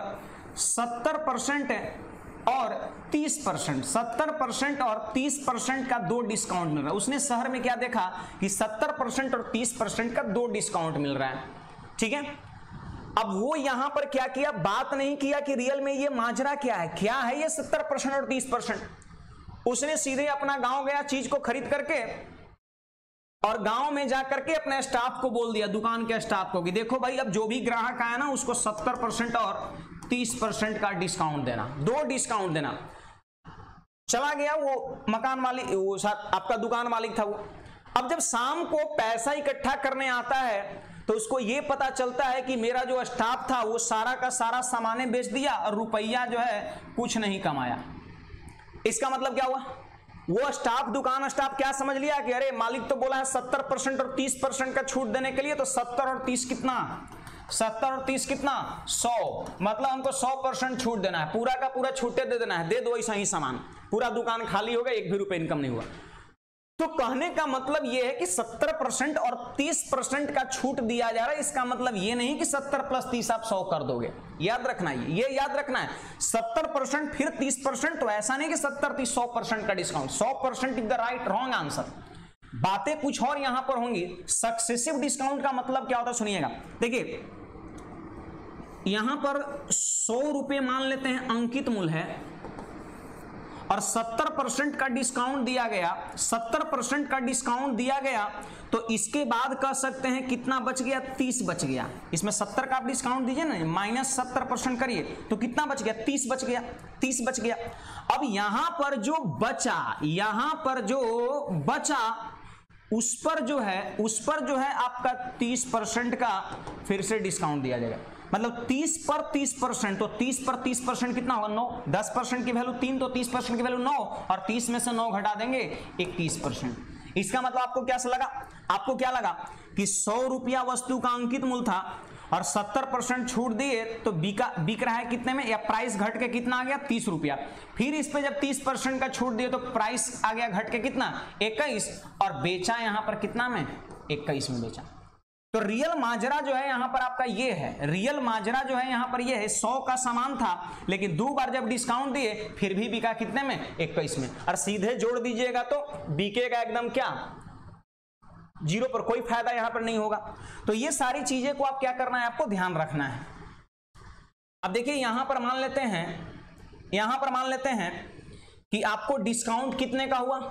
70% और 30%, 70% और 30% का 2 डिस्काउंट मिल रहा है। उसने शहर में क्या देखा कि 70% और 30% का 2 डिस्काउंट मिल रहा है, ठीक है। अब वो यहां पर क्या किया, बात नहीं किया कि रियल में ये माजरा क्या है ये 70% और 30%। उसने सीधे अपना गांव गया चीज को खरीद करके और गांव में जाकर के अपने स्टाफ को बोल दिया, दुकान के स्टाफ को, कि देखो भाई अब जो भी ग्राहक आया ना उसको 70% और 30% का डिस्काउंट देना, 2 डिस्काउंट देना। चला गया वो मकान मालिक, वो आपका दुकान मालिक था वो। अब जब शाम को पैसा इकट्ठा करने आता है तो उसको ये पता चलता है कि मेरा जो स्टाफ था वो सारा का सारा सामाने बेच दिया और रुपया जो है कुछ नहीं कमाया। इसका मतलब क्या हुआ, वो स्टाफ, दुकान स्टाफ क्या समझ लिया कि अरे मालिक तो बोला है 70% और 30% का छूट देने के लिए, तो 70 और 30 कितना, 70 और 30 कितना 100, मतलब हमको 100% छूट देना है, पूरा का पूरा छूटे दे देना है, दे दो ऐसा ही सामान, पूरा दुकान खाली हो गया, 1 भी रुपए इनकम नहीं हुआ। तो कहने का मतलब यह है कि 70% और 30% का छूट दिया जा रहा है। इसका मतलब यह नहीं कि 70 + 30 आप 100 कर दोगे, याद रखना है, ये याद रखना है। 70% फिर 30%, तो ऐसा नहीं कि 70 30 100% का discount, 100% is the right wrong answer. बातें कुछ और यहां पर होंगी। सक्सेसिव डिस्काउंट का मतलब क्या होता है सुनिएगा। देखिए यहां पर 100 रुपए मान लेते हैं अंकित मूल्य है और 70% का डिस्काउंट दिया गया, 70% का डिस्काउंट दिया गया, तो इसके बाद कह सकते हैं कितना बच गया, 30 बच गया। इसमें 70 का आप डिस्काउंट दीजिए ना, माइनस 70% करिए तो कितना बच गया, 30 बच गया, 30 बच गया। अब यहां पर जो बचा, यहां पर जो बचा उस पर जो है आपका 30% का फिर से डिस्काउंट दिया जाएगा। मतलब 30 पर 30%, तो 30 पर 30% कितना होगा 9, 10% की वैल्यू 3, तो 30% की वैल्यू 9, और 30 में से 9 घटा देंगे 21%। इसका मतलब आपको क्या लगा, आपको क्या लगा कि 100 रुपया वस्तु का अंकित मूल्य था और 70% छूट दिए तो बिक रहा है कितने में, या प्राइस घट के कितना आ गया 30 रुपया। फिर इस पे जब 30% का छूट दिए तो प्राइस आ गया घट के कितना 21, और बेचा यहां पर कितना में 21 में बेचा। तो रियल माजरा जो है यहां पर आपका ये है, रियल माजरा जो है यहां पर ये है, 100 का सामान था लेकिन 2 बार जब डिस्काउंट दिए फिर भी बिका कितने में 21 में, और सीधे जोड़ दीजिएगा तो बिकेगा एकदम क्या 0 पर, कोई फायदा यहां पर नहीं होगा। तो ये सारी चीजें को आप क्या करना है, आपको ध्यान रखना है। अब देखिए यहां पर मान लेते हैं कि आपको डिस्काउंट कितने का हुआ,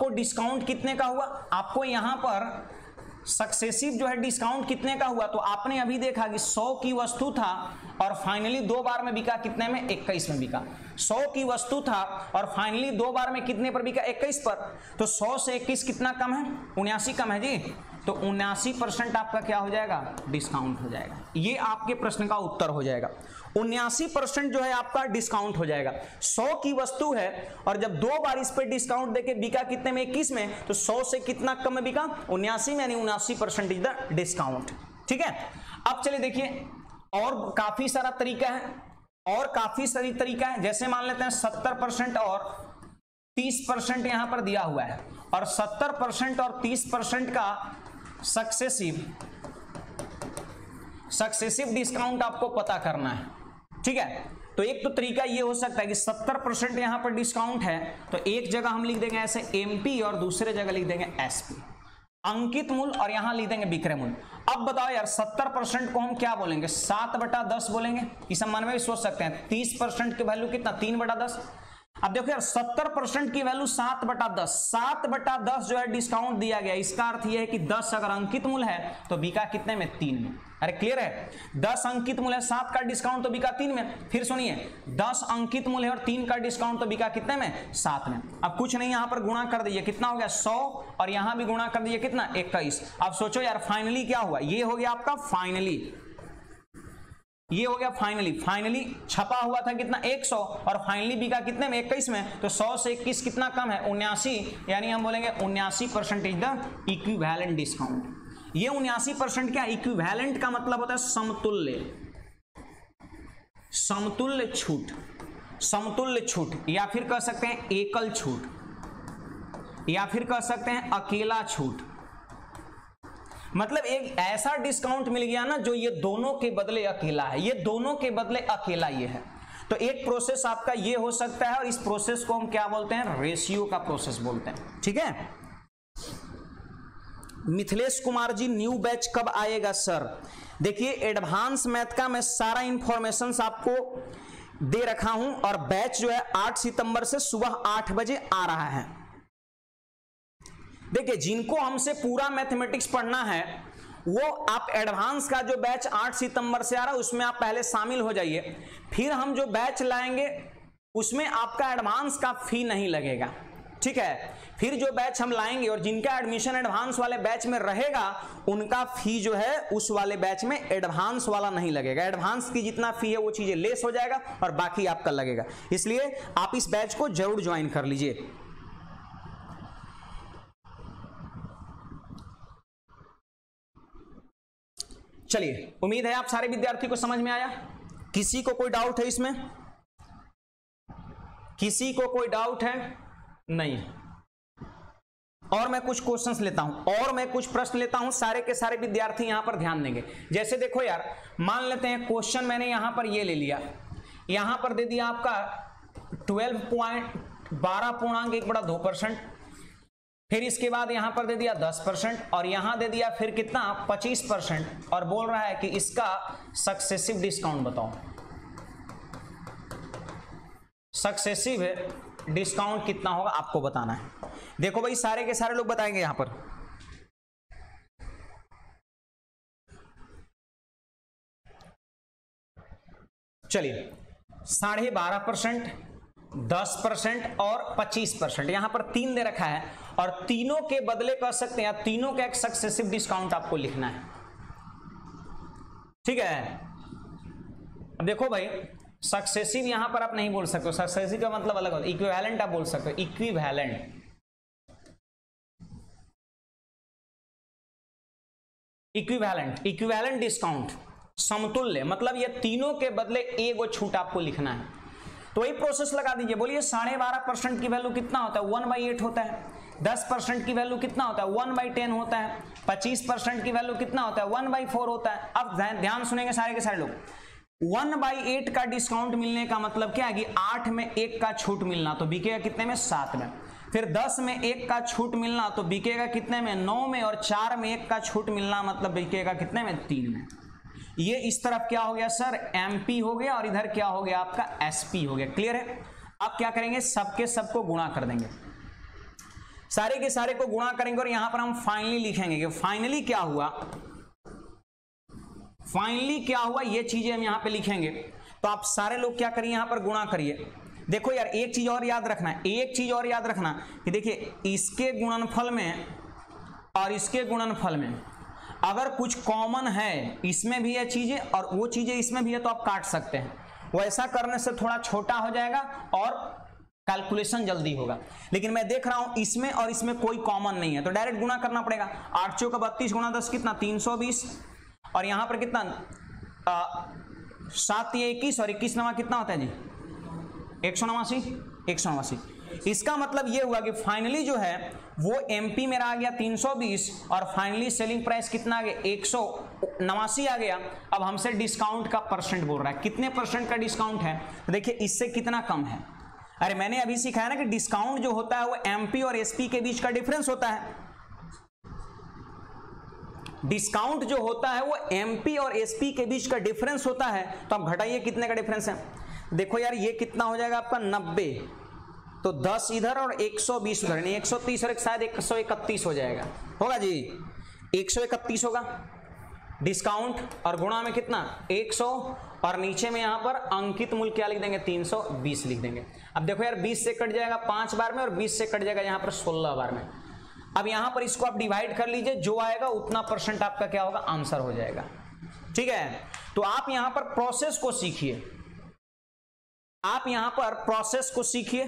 आपको यहां पर सक्सेसिव जो है डिस्काउंट कितने का हुआ। तो आपने अभी देखा कि 100 की वस्तु था और फाइनली 2 बार में बिका कितने में 21 में बिका। 100 की वस्तु था और फाइनली 2 बार में कितने पर बिका 21 पर। तो 100 से 21 कितना कम है, 79 कम है जी। तो 79% आपका क्या हो जाएगा, डिस्काउंट हो जाएगा। ये आपके प्रश्न का उत्तर हो जाएगा। 79% जो है आपका डिस्काउंट हो जाएगा। 100 की वस्तु है और जब 2 बार इस पे डिस्काउंट देके बिका कितने में 21 में, तो 100 से कितना कम में बिका 79 में, यानी 79% इज द डिस्काउंट। ठीक है। अब चलिए देखिए और काफी सारा तरीका है, जैसे मान लेते हैं 70% और 30% यहां पर दिया हुआ है और 70% और 30% का सक्सेसिव डिस्काउंट आपको पता करना है। ठीक है। तो एक तो तरीका ये हो सकता है कि 70% यहां पर डिस्काउंट है तो एक जगह हम लिख देंगे ऐसे एमपी और दूसरे जगह लिख देंगे एसपी, अंकित मूल्य, और यहां लिख देंगे विक्रय मूल्य। अब बताओ यार 70% को हम क्या बोलेंगे, 7/10 बोलेंगे। इस संबंध में भी सोच सकते हैं। 30% की वैल्यू कितना, 3/10। अब देखो यार 70% की वैल्यू 7/10, 7/10 जो है डिस्काउंट दिया गया। इसका अर्थ यह है कि 10 अगर अंकित मूल्य है तो बिका कितने में, 3 में। अरे क्लियर है, 10 अंकित मूल्य 7 का डिस्काउंट तो बिका 3 में। फिर सुनिए 10 अंकित मूल्य और 3 का डिस्काउंट तो बिका कितने में, 7 में। अब कुछ नहीं, यहां पर गुणा कर दीजिए, कितना हो गया 100, और यहां भी गुणा कर दीजिए, कितना 21। अब सोचो यार फाइनली क्या हुआ, ये हो गया आपका फाइनली, ये हो गया फाइनली। फाइनली छपा हुआ था कितना 100 और फाइनली बिका कितने में, 21 में। तो 100 से 21 कितना कम है, 79, यानी हम बोलेंगे 79% इज द इक्विवेलेंट डिस्काउंट। ये 79% क्या, इक्विवेलेंट का मतलब होता है समतुल्य, समतुल्य छूट, समतुल्य छूट, या फिर कह सकते हैं एकल छूट, या फिर कह सकते हैं अकेला छूट। मतलब एक ऐसा डिस्काउंट मिल गया ना जो ये दोनों के बदले अकेला है, ये दोनों के बदले अकेला ये है। तो एक प्रोसेस आपका ये हो सकता है, और इस प्रोसेस को हम क्या बोलते हैं, रेशियो का प्रोसेस बोलते हैं। ठीक है। मिथिलेश कुमार जी, न्यू बैच कब आएगा सर? देखिए एडवांस मैथ का मैं सारा इंफॉर्मेशन आपको दे रखा हूं, और बैच जो है 8 सितंबर से सुबह 8 बजे आ रहा है। देखिए जिनको हमसे पूरा मैथमेटिक्स पढ़ना है वो आप एडवांस का जो बैच 8 सितंबर से आ रहा है उसमें आप पहले शामिल हो जाइए। फिर हम जो बैच लाएंगे उसमें आपका एडवांस का फी नहीं लगेगा। ठीक है, फिर जो बैच हम लाएंगे और जिनका एडमिशन एडवांस वाले बैच में रहेगा उनका फी जो है उस वाले बैच में एडवांस वाला नहीं लगेगा। एडवांस की जितना फी है वो चीजें लेस हो जाएगा और बाकी आपका लगेगा। इसलिए आप इस बैच को जरूर ज्वाइन कर लीजिए। चलिए, उम्मीद है आप सारे विद्यार्थी को समझ में आया। किसी को कोई डाउट है इसमें? किसी को कोई डाउट है? नहीं। और मैं कुछ क्वेश्चंस लेता हूं, और मैं कुछ प्रश्न लेता हूं, सारे के सारे विद्यार्थी यहां पर ध्यान देंगे। जैसे देखो यार, मान लेते हैं क्वेश्चन मैंने यहां पर ये ले लिया, यहां पर दे दिया आपका 12.2%, फिर इसके बाद यहां पर दे दिया 10%, और यहां दे दिया फिर कितना 25%, और बोल रहा है कि इसका सक्सेसिव डिस्काउंट बताओ। सक्सेसिव डिस्काउंट कितना होगा आपको बताना है। देखो भाई सारे के सारे लोग बताएंगे यहां पर। चलिए 12.5%, 10% और 25%, यहां पर 3 दे रखा है, और तीनों के बदले कह सकते हैं, तीनों का एक सक्सेसिव डिस्काउंट आपको लिखना है। ठीक है। अब देखो भाई सक्सेसिव यहां पर आप नहीं बोल सकते, सक्सेसिव का मतलब अलग होता है, इक्विवेलेंट आप बोल सकते हो, इक्विवेलेंट। इक्विवेलेंट, इक्विवेलेंट डिस्काउंट, समतुल्य, मतलब ये तीनों के बदले एक छूट आपको लिखना है। तो वही प्रोसेस लगा दीजिए। बोलिए 12.5% की वैल्यू कितना होता है, 1/8 होता है। 10% की वैल्यू कितना होता है, 1/10 होता है। 25% की वैल्यू कितना होता है, 1/4 होता है। अब ध्यान सुनेंगे सारे के सारे लोग, 1/8 का डिस्काउंट मिलने का मतलब क्या है कि 8 में 1 का छूट मिलना, तो बिकेगा कितने में, 7 में। फिर 10 में 1 का छूट मिलना तो बिकेगा कितने में, 9 में। और 4 में 1 का छूट मिलना मतलब बिकेगा कितने में, 3 में। ये इस तरफ क्या हो गया सर, एमपी हो गया, और इधर क्या हो गया आपका, एसपी हो गया। क्लियर है। अब क्या करेंगे, सबके सबको गुणा कर देंगे, सारे के सारे को गुणा करेंगे, और यहां पर हम फाइनली लिखेंगे कि फाइनली क्या हुआ, फाइनली क्या हुआ, ये चीजें हम यहां पे लिखेंगे। तो आप सारे लोग क्या करिए, यहां पर गुणा करिए। देखो यार एक चीज और याद रखना है, एक चीज और याद रखना कि देखिए इसके गुणनफल में और इसके गुणनफल में अगर कुछ कॉमन है, इसमें भी है चीजें और वो चीजें इसमें भी है, तो आप काट सकते हैं। वैसा करने से थोड़ा छोटा हो जाएगा और कैलकुलेशन जल्दी होगा। लेकिन मैं देख रहा हूं इसमें और इसमें कोई कॉमन नहीं है, तो डायरेक्ट गुणा करना पड़ेगा। 8 चौका 32 गुणा 10 कितना, 320, और यहां पर कितना 7 या 21, और 21 नवा कितना होता है जी, 189। इसका मतलब ये हुआ कि फाइनली जो है वो एमपी मेरा आ गया 320, और फाइनली सेलिंग प्राइस कितना आ गया, 189 आ गया। अब हमसे डिस्काउंट का परसेंट बोल रहा है, कितने परसेंट का डिस्काउंट है, तो देखिए इससे कितना कम है। अरे मैंने अभी सिखाया ना कि डिस्काउंट जो होता है वो एमपी और एसपी के बीच का डिफरेंस होता है। डिस्काउंट जो होता है वो एमपी और एसपी के बीच का डिफरेंस होता है। तो आप घटाइए कितने का डिफरेंस है, देखो यार ये कितना हो जाएगा आपका 90, तो 10 इधर और 120 उधर, नहीं 130 और एक शायद 131 हो जाएगा, होगा जी 131 होगा। डिस्काउंट और गुणा में कितना 100 और नीचे में यहां पर अंकित मूल्य क्या लिख देंगे 320 लिख देंगे। अब देखो यार 20 से कट जाएगा 5 बार में और 20 से कट जाएगा यहां पर 16 बार में। अब यहां पर इसको आप डिवाइड कर लीजिए, जो आएगा उतना परसेंट आपका क्या होगा आंसर हो जाएगा। ठीक है, तो आप यहां पर प्रोसेस को सीखिए, आप यहां पर प्रोसेस को सीखिए।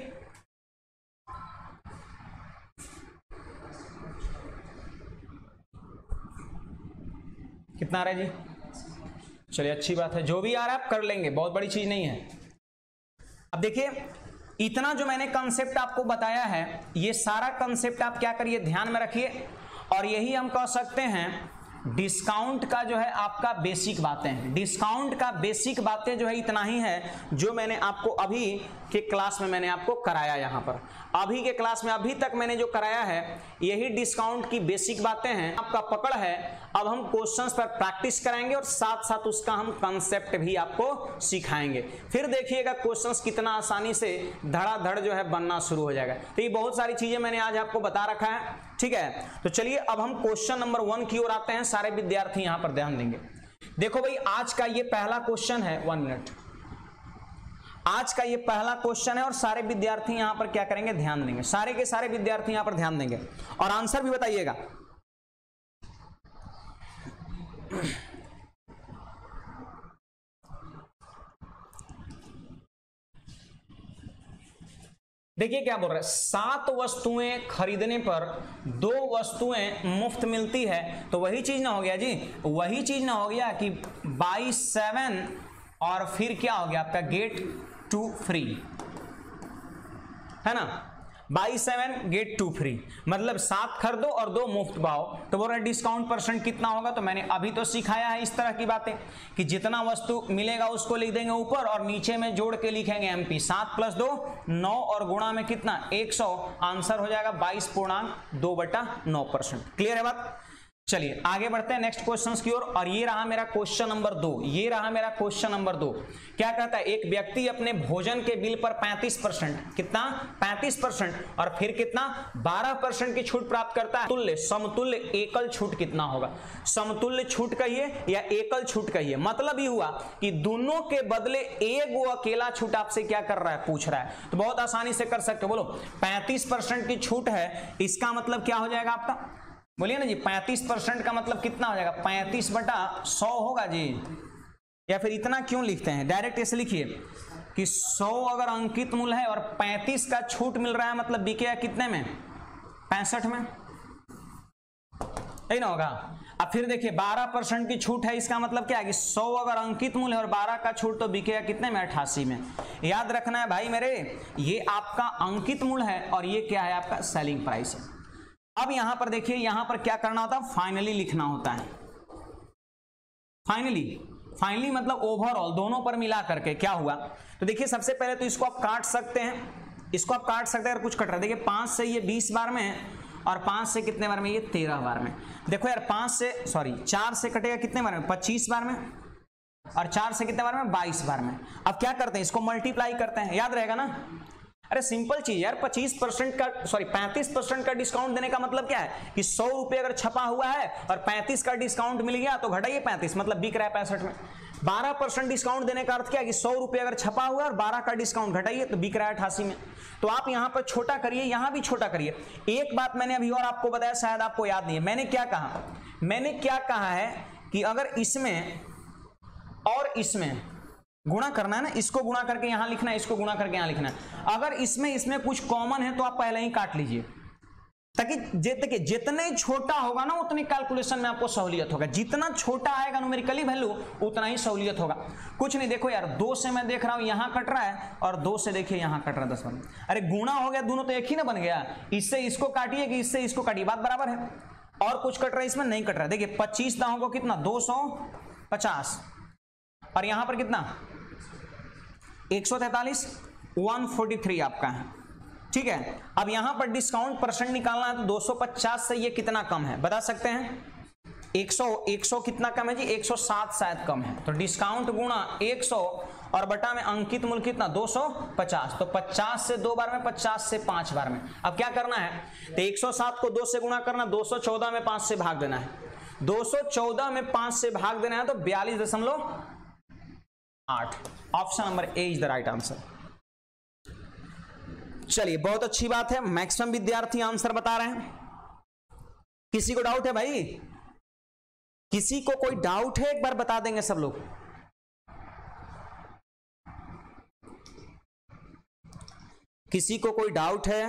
कितना आ रहा है जी? चलिए अच्छी बात है, जो भी आ रहा है आप कर लेंगे, बहुत बड़ी चीज नहीं है। अब देखिए इतना जो मैंने कंसेप्ट आपको बताया है, ये सारा कंसेप्ट आप क्या करिए ध्यान में रखिए, और यही हम कह सकते हैं डिस्काउंट का जो है आपका बेसिक बातें हैं। डिस्काउंट का बेसिक बातें जो है इतना ही है जो मैंने आपको अभी के क्लास में मैंने आपको कराया। यहाँ पर अभी के क्लास में अभी तक मैंने जो कराया है यही डिस्काउंट की बेसिक बातें हैं, आपका पकड़ है। अब हम क्वेश्चंस पर प्रैक्टिस कराएंगे और साथ साथ उसका हम कंसेप्ट भी आपको सिखाएंगे। फिर देखिएगा क्वेश्चंस कितना आसानी से धड़ाधड़ जो है बनना शुरू हो जाएगा। तो ये बहुत सारी चीजें मैंने आज आपको बता रखा है। ठीक है, तो चलिए अब हम क्वेश्चन नंबर 1 की ओर आते हैं। सारे विद्यार्थी यहां पर ध्यान देंगे। देखो भाई आज का ये पहला क्वेश्चन है, 1 मिनट, आज का ये पहला क्वेश्चन है और सारे विद्यार्थी यहां पर क्या करेंगे ध्यान देंगे, सारे के सारे विद्यार्थी यहां पर ध्यान देंगे और आंसर भी बताइएगा। देखिए क्या बोल रहा है, 7 वस्तुएं खरीदने पर 2 वस्तुएं मुफ्त मिलती है। तो वही चीज ना हो गया जी, वही चीज ना हो गया कि बाई 7 और फिर क्या हो गया आपका गेट 2 फ्री, है ना, बाई 7 गेट 2 फ्री, मतलब 7 खरीदो और 2 मुफ्त पाओ। तो बोल रहा है डिस्काउंट परसेंट कितना होगा, तो मैंने अभी तो सिखाया है इस तरह की बातें कि जितना वस्तु मिलेगा उसको लिख देंगे ऊपर और नीचे में जोड़ के लिखेंगे एमपी। 7 + 2 9 और गुणा में कितना 100, आंसर हो जाएगा 22.2/9%। क्लियर है बात? चलिए आगे बढ़ते हैं नेक्स्ट क्वेश्चन की ओर। और ये रहा मेरा क्वेश्चन नंबर 2, ये रहा मेरा क्वेश्चन नंबर 2। क्या कहता है, एक व्यक्ति अपने भोजन के बिल पर 35%, कितना 35% और फिर कितना 12% की छूट प्राप्त करता है। तुल्य समतुल्य एकल छूट कितना होगा? समतुल्य छूट कहिए या एकल छूट कहिए, मतलब ही हुआ कि दोनों के बदले एक वो अकेला छूट आपसे क्या कर रहा है, पूछ रहा है। तो बहुत आसानी से कर सकते हो, बोलो 35% की छूट है, इसका मतलब क्या हो जाएगा आपका, बोलिए ना जी, 35% का मतलब कितना हो जाएगा, 35/100 होगा जी। या फिर इतना क्यों लिखते हैं, डायरेक्ट ऐसे लिखिए कि 100 अगर अंकित मूल्य है और 35 का छूट मिल रहा है, मतलब बिकेगा कितने में, 65 में, यही ना होगा। अब फिर देखिए 12% की छूट है, इसका मतलब क्या है कि 100 अगर अंकित मूल्य है और 12 का छूट तो बिकेगा कितने में, 88 में। याद रखना है भाई मेरे, ये आपका अंकित मूल्य है और ये क्या है आपका सेलिंग प्राइस है। अब यहां पर देखिए, यहां पर क्या करना होता है, फाइनली लिखना होता है। फाइनली मतलब ओवरऑल, दोनों पर मिला करके क्या हुआ। तो देखिए सबसे पहले तो इसको आप काट सकते हैं, इसको आप काट सकते हैं अगर कुछ कट रहा है। देखिए 5 से ये 20 बार में और 5 से कितने बार में, ये 13 बार में। देखो यार 4 से कटेगा कितने बार में, 25 बार में, और 4 से कितने बार में, 22 बार में। अब क्या करते हैं, इसको मल्टीप्लाई करते हैं, याद रहेगा ना। अरे सिंपल चीज यार, 35% का डिस्काउंट देने का मतलब क्या है कि 100 रुपए अगर छपा हुआ है और 35 का डिस्काउंट मिल गया तो घटाइए 35, मतलब बिक रहा है 65 में। 12% डिस्काउंट देने का अर्थ क्या है कि 100 रुपए अगर छपा हुआ है और 12 का डिस्काउंट घटाइए तो बिक रहा है 88 में। तो आप यहां पर छोटा करिए, यहां भी छोटा करिए। एक बात मैंने अभी और आपको बताया, शायद आपको याद नहीं है, मैंने क्या कहा है कि अगर इसमें और इसमें गुणा करना है ना, इसको गुणा करके यहां लिखना है, इसको गुणा करके यहां लिखना है। अगर इसमें कुछ कॉमन है तो आप पहले ही काट लीजिए, ताकि देखिए जितने छोटा होगा ना उतनी कैलकुलेशन में आपको सहूलियत होगा। जितना छोटा आएगा न्यूमेरिकली वैल्यू उतना ही सहूलियत होगा। कुछ नहीं, देखो यार 2 से मैं देख रहा हूं यहां कट रहा है और 2 से देखिए यहां कट रहा है 10 बार। अरे गुणा हो गया, दोनों तो एक ही ना बन गया। इससे इसको काटिए कि इससे इसको काटिए, बात बराबर है। और कुछ कट रहा है, इसमें नहीं कट रहा है। देखिए 25 दाओं को कितना, 250, और यहां पर कितना 143, 143 आपका है। ठीक है, अब यहां पर डिस्काउंट परसेंट निकालना है तो 250 से ये कितना कम है, बता सकते हैं? 100 कितना कम है जी, 107 शायद कम है। तो डिस्काउंट गुणा 100 और बटा में अंकित मूल्य कितना, 250। तो 50 से 2 बार में, 50 से 5 बार में। अब क्या करना है, तो 107 को 2 से गुणा करना, 214 में 5 से भाग देना है। 214 में 5 से भाग देना है तो 42.8। Option number A is the right answer. चलिए बहुत अच्छी बात है, मैक्सिमम विद्यार्थी आंसर बता रहे हैं। किसी को डाउट है भाई? किसी को कोई डाउट है? एक बार बता देंगे सब लोग। किसी को कोई डाउट है?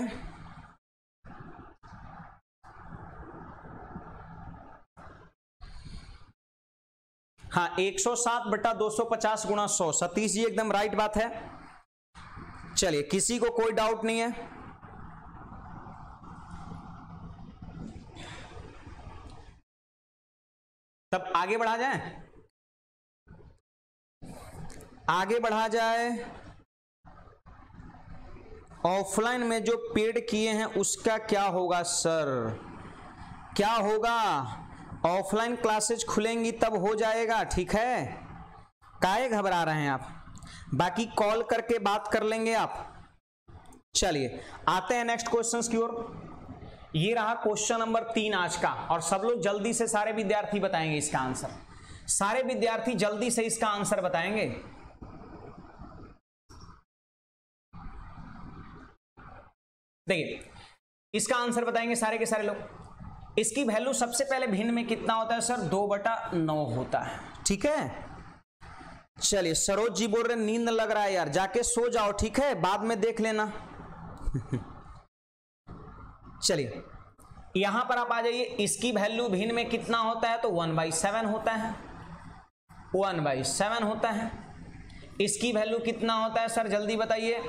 हाँ, 107/250 गुणा 100। सतीश जी एकदम राइट बात है। चलिए किसी को कोई डाउट नहीं है? तब आगे बढ़ा जाए, आगे बढ़ा जाए। ऑफलाइन में जो पेड किए हैं उसका क्या होगा सर? क्या होगा? ऑफलाइन क्लासेज खुलेंगी तब हो जाएगा, ठीक है? काहे घबरा रहे हैं आप? बाकी कॉल करके बात कर लेंगे आप। चलिए आते हैं नेक्स्ट क्वेश्चंस की ओर। ये रहा क्वेश्चन नंबर 3 आज का, और सब लोग जल्दी से, सारे विद्यार्थी बताएंगे इसका आंसर। सारे विद्यार्थी जल्दी से इसका आंसर बताएंगे। देखिए इसका आंसर बताएंगे सारे के सारे लोग। इसकी वैल्यू सबसे पहले भिन्न में कितना होता है सर? 2/9 होता है, ठीक है? चलिए सरोज जी बोल रहे नींद लग रहा है यार, जाके सो जाओ, ठीक है? बाद में देख लेना। चलिए यहां पर आप आ जाइए। इसकी वैल्यू भिन्न में कितना होता है? तो 1/7 होता है, 1/7 होता है। इसकी वैल्यू कितना होता है सर? जल्दी बताइए।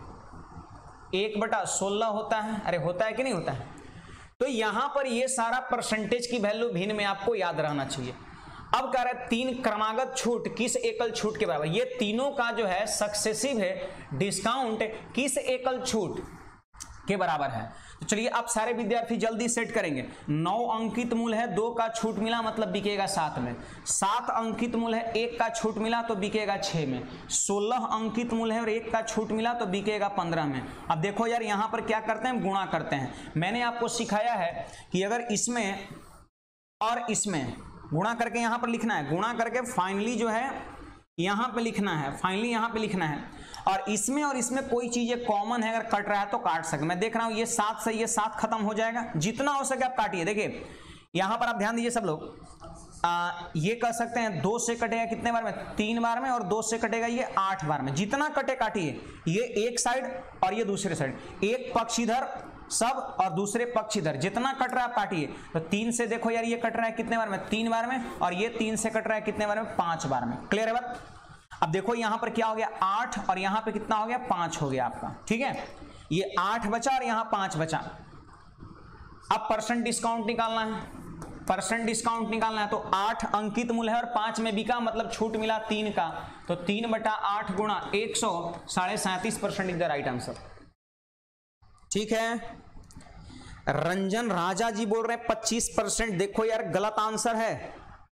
1/16 होता है। अरे होता है कि नहीं होता है? तो यहां पर ये सारा परसेंटेज की वैल्यू भिन्न में आपको याद रहना चाहिए। अब कह रहा है 3 क्रमागत छूट किस एकल छूट के बराबर? ये तीनों का जो है सक्सेसिव है डिस्काउंट किस एकल छूट के बराबर है? तो चलिए अब सारे विद्यार्थी जल्दी सेट करेंगे। 9 अंकित मूल है, 2 का छूट मिला मतलब बिकेगा 7 में। 7 अंकित मूल है, 1 का छूट मिला तो बिकेगा 6 में। 16 अंकित मूल है और 1 का छूट मिला तो बिकेगा 15 में। अब देखो यार यहां पर क्या करते हैं? गुणा करते हैं। मैंने आपको सिखाया है कि अगर इसमें और इसमें गुणा करके यहां पर लिखना है, गुणा करके फाइनली जो है यहां पे लिखना है, फाइनली यहां पे लिखना है। और इसमें कोई चीजें कॉमन है, अगर कट रहा है तो काट सकते। मैं देख रहा हूं ये 7 से ये 7 खत्म हो जाएगा, जितना हो सके आप काटिए। देखिए यहां पर आप ध्यान दीजिए सब लोग, ये कर सकते हैं 2 से कटेगा कितने बार में? 3 बार में, और 2 से कटेगा ये 8 बार में। जितना कटे काटिए। ये एक साइड और ये दूसरे साइड, एक पक्ष इधर सब और दूसरे पक्ष इधर, जितना कट रहा है आप काटिए। तो 3 से देखो यार ये कट रहा है कितने बार में? 3 बार में, और ये 3 से कट रहा है कितने बार में? 5 बार में। क्लियर है बात? अब देखो यहां पर क्या हो गया? 8, और यहां पे कितना हो गया? 5 हो गया आपका, ठीक है? ये 8 बचा और यहां 5 बचा। अब परसेंट डिस्काउंट निकालना है, परसेंट डिस्काउंट निकालना है। तो 8 अंकित मूल है और 5 में बिका मतलब छूट मिला 3 का, तो 3/8 गुणा 100, 37.5% इज द राइट आंसर, ठीक है? रंजन राजा जी बोल रहे हैं 25%। देखो यार गलत आंसर है।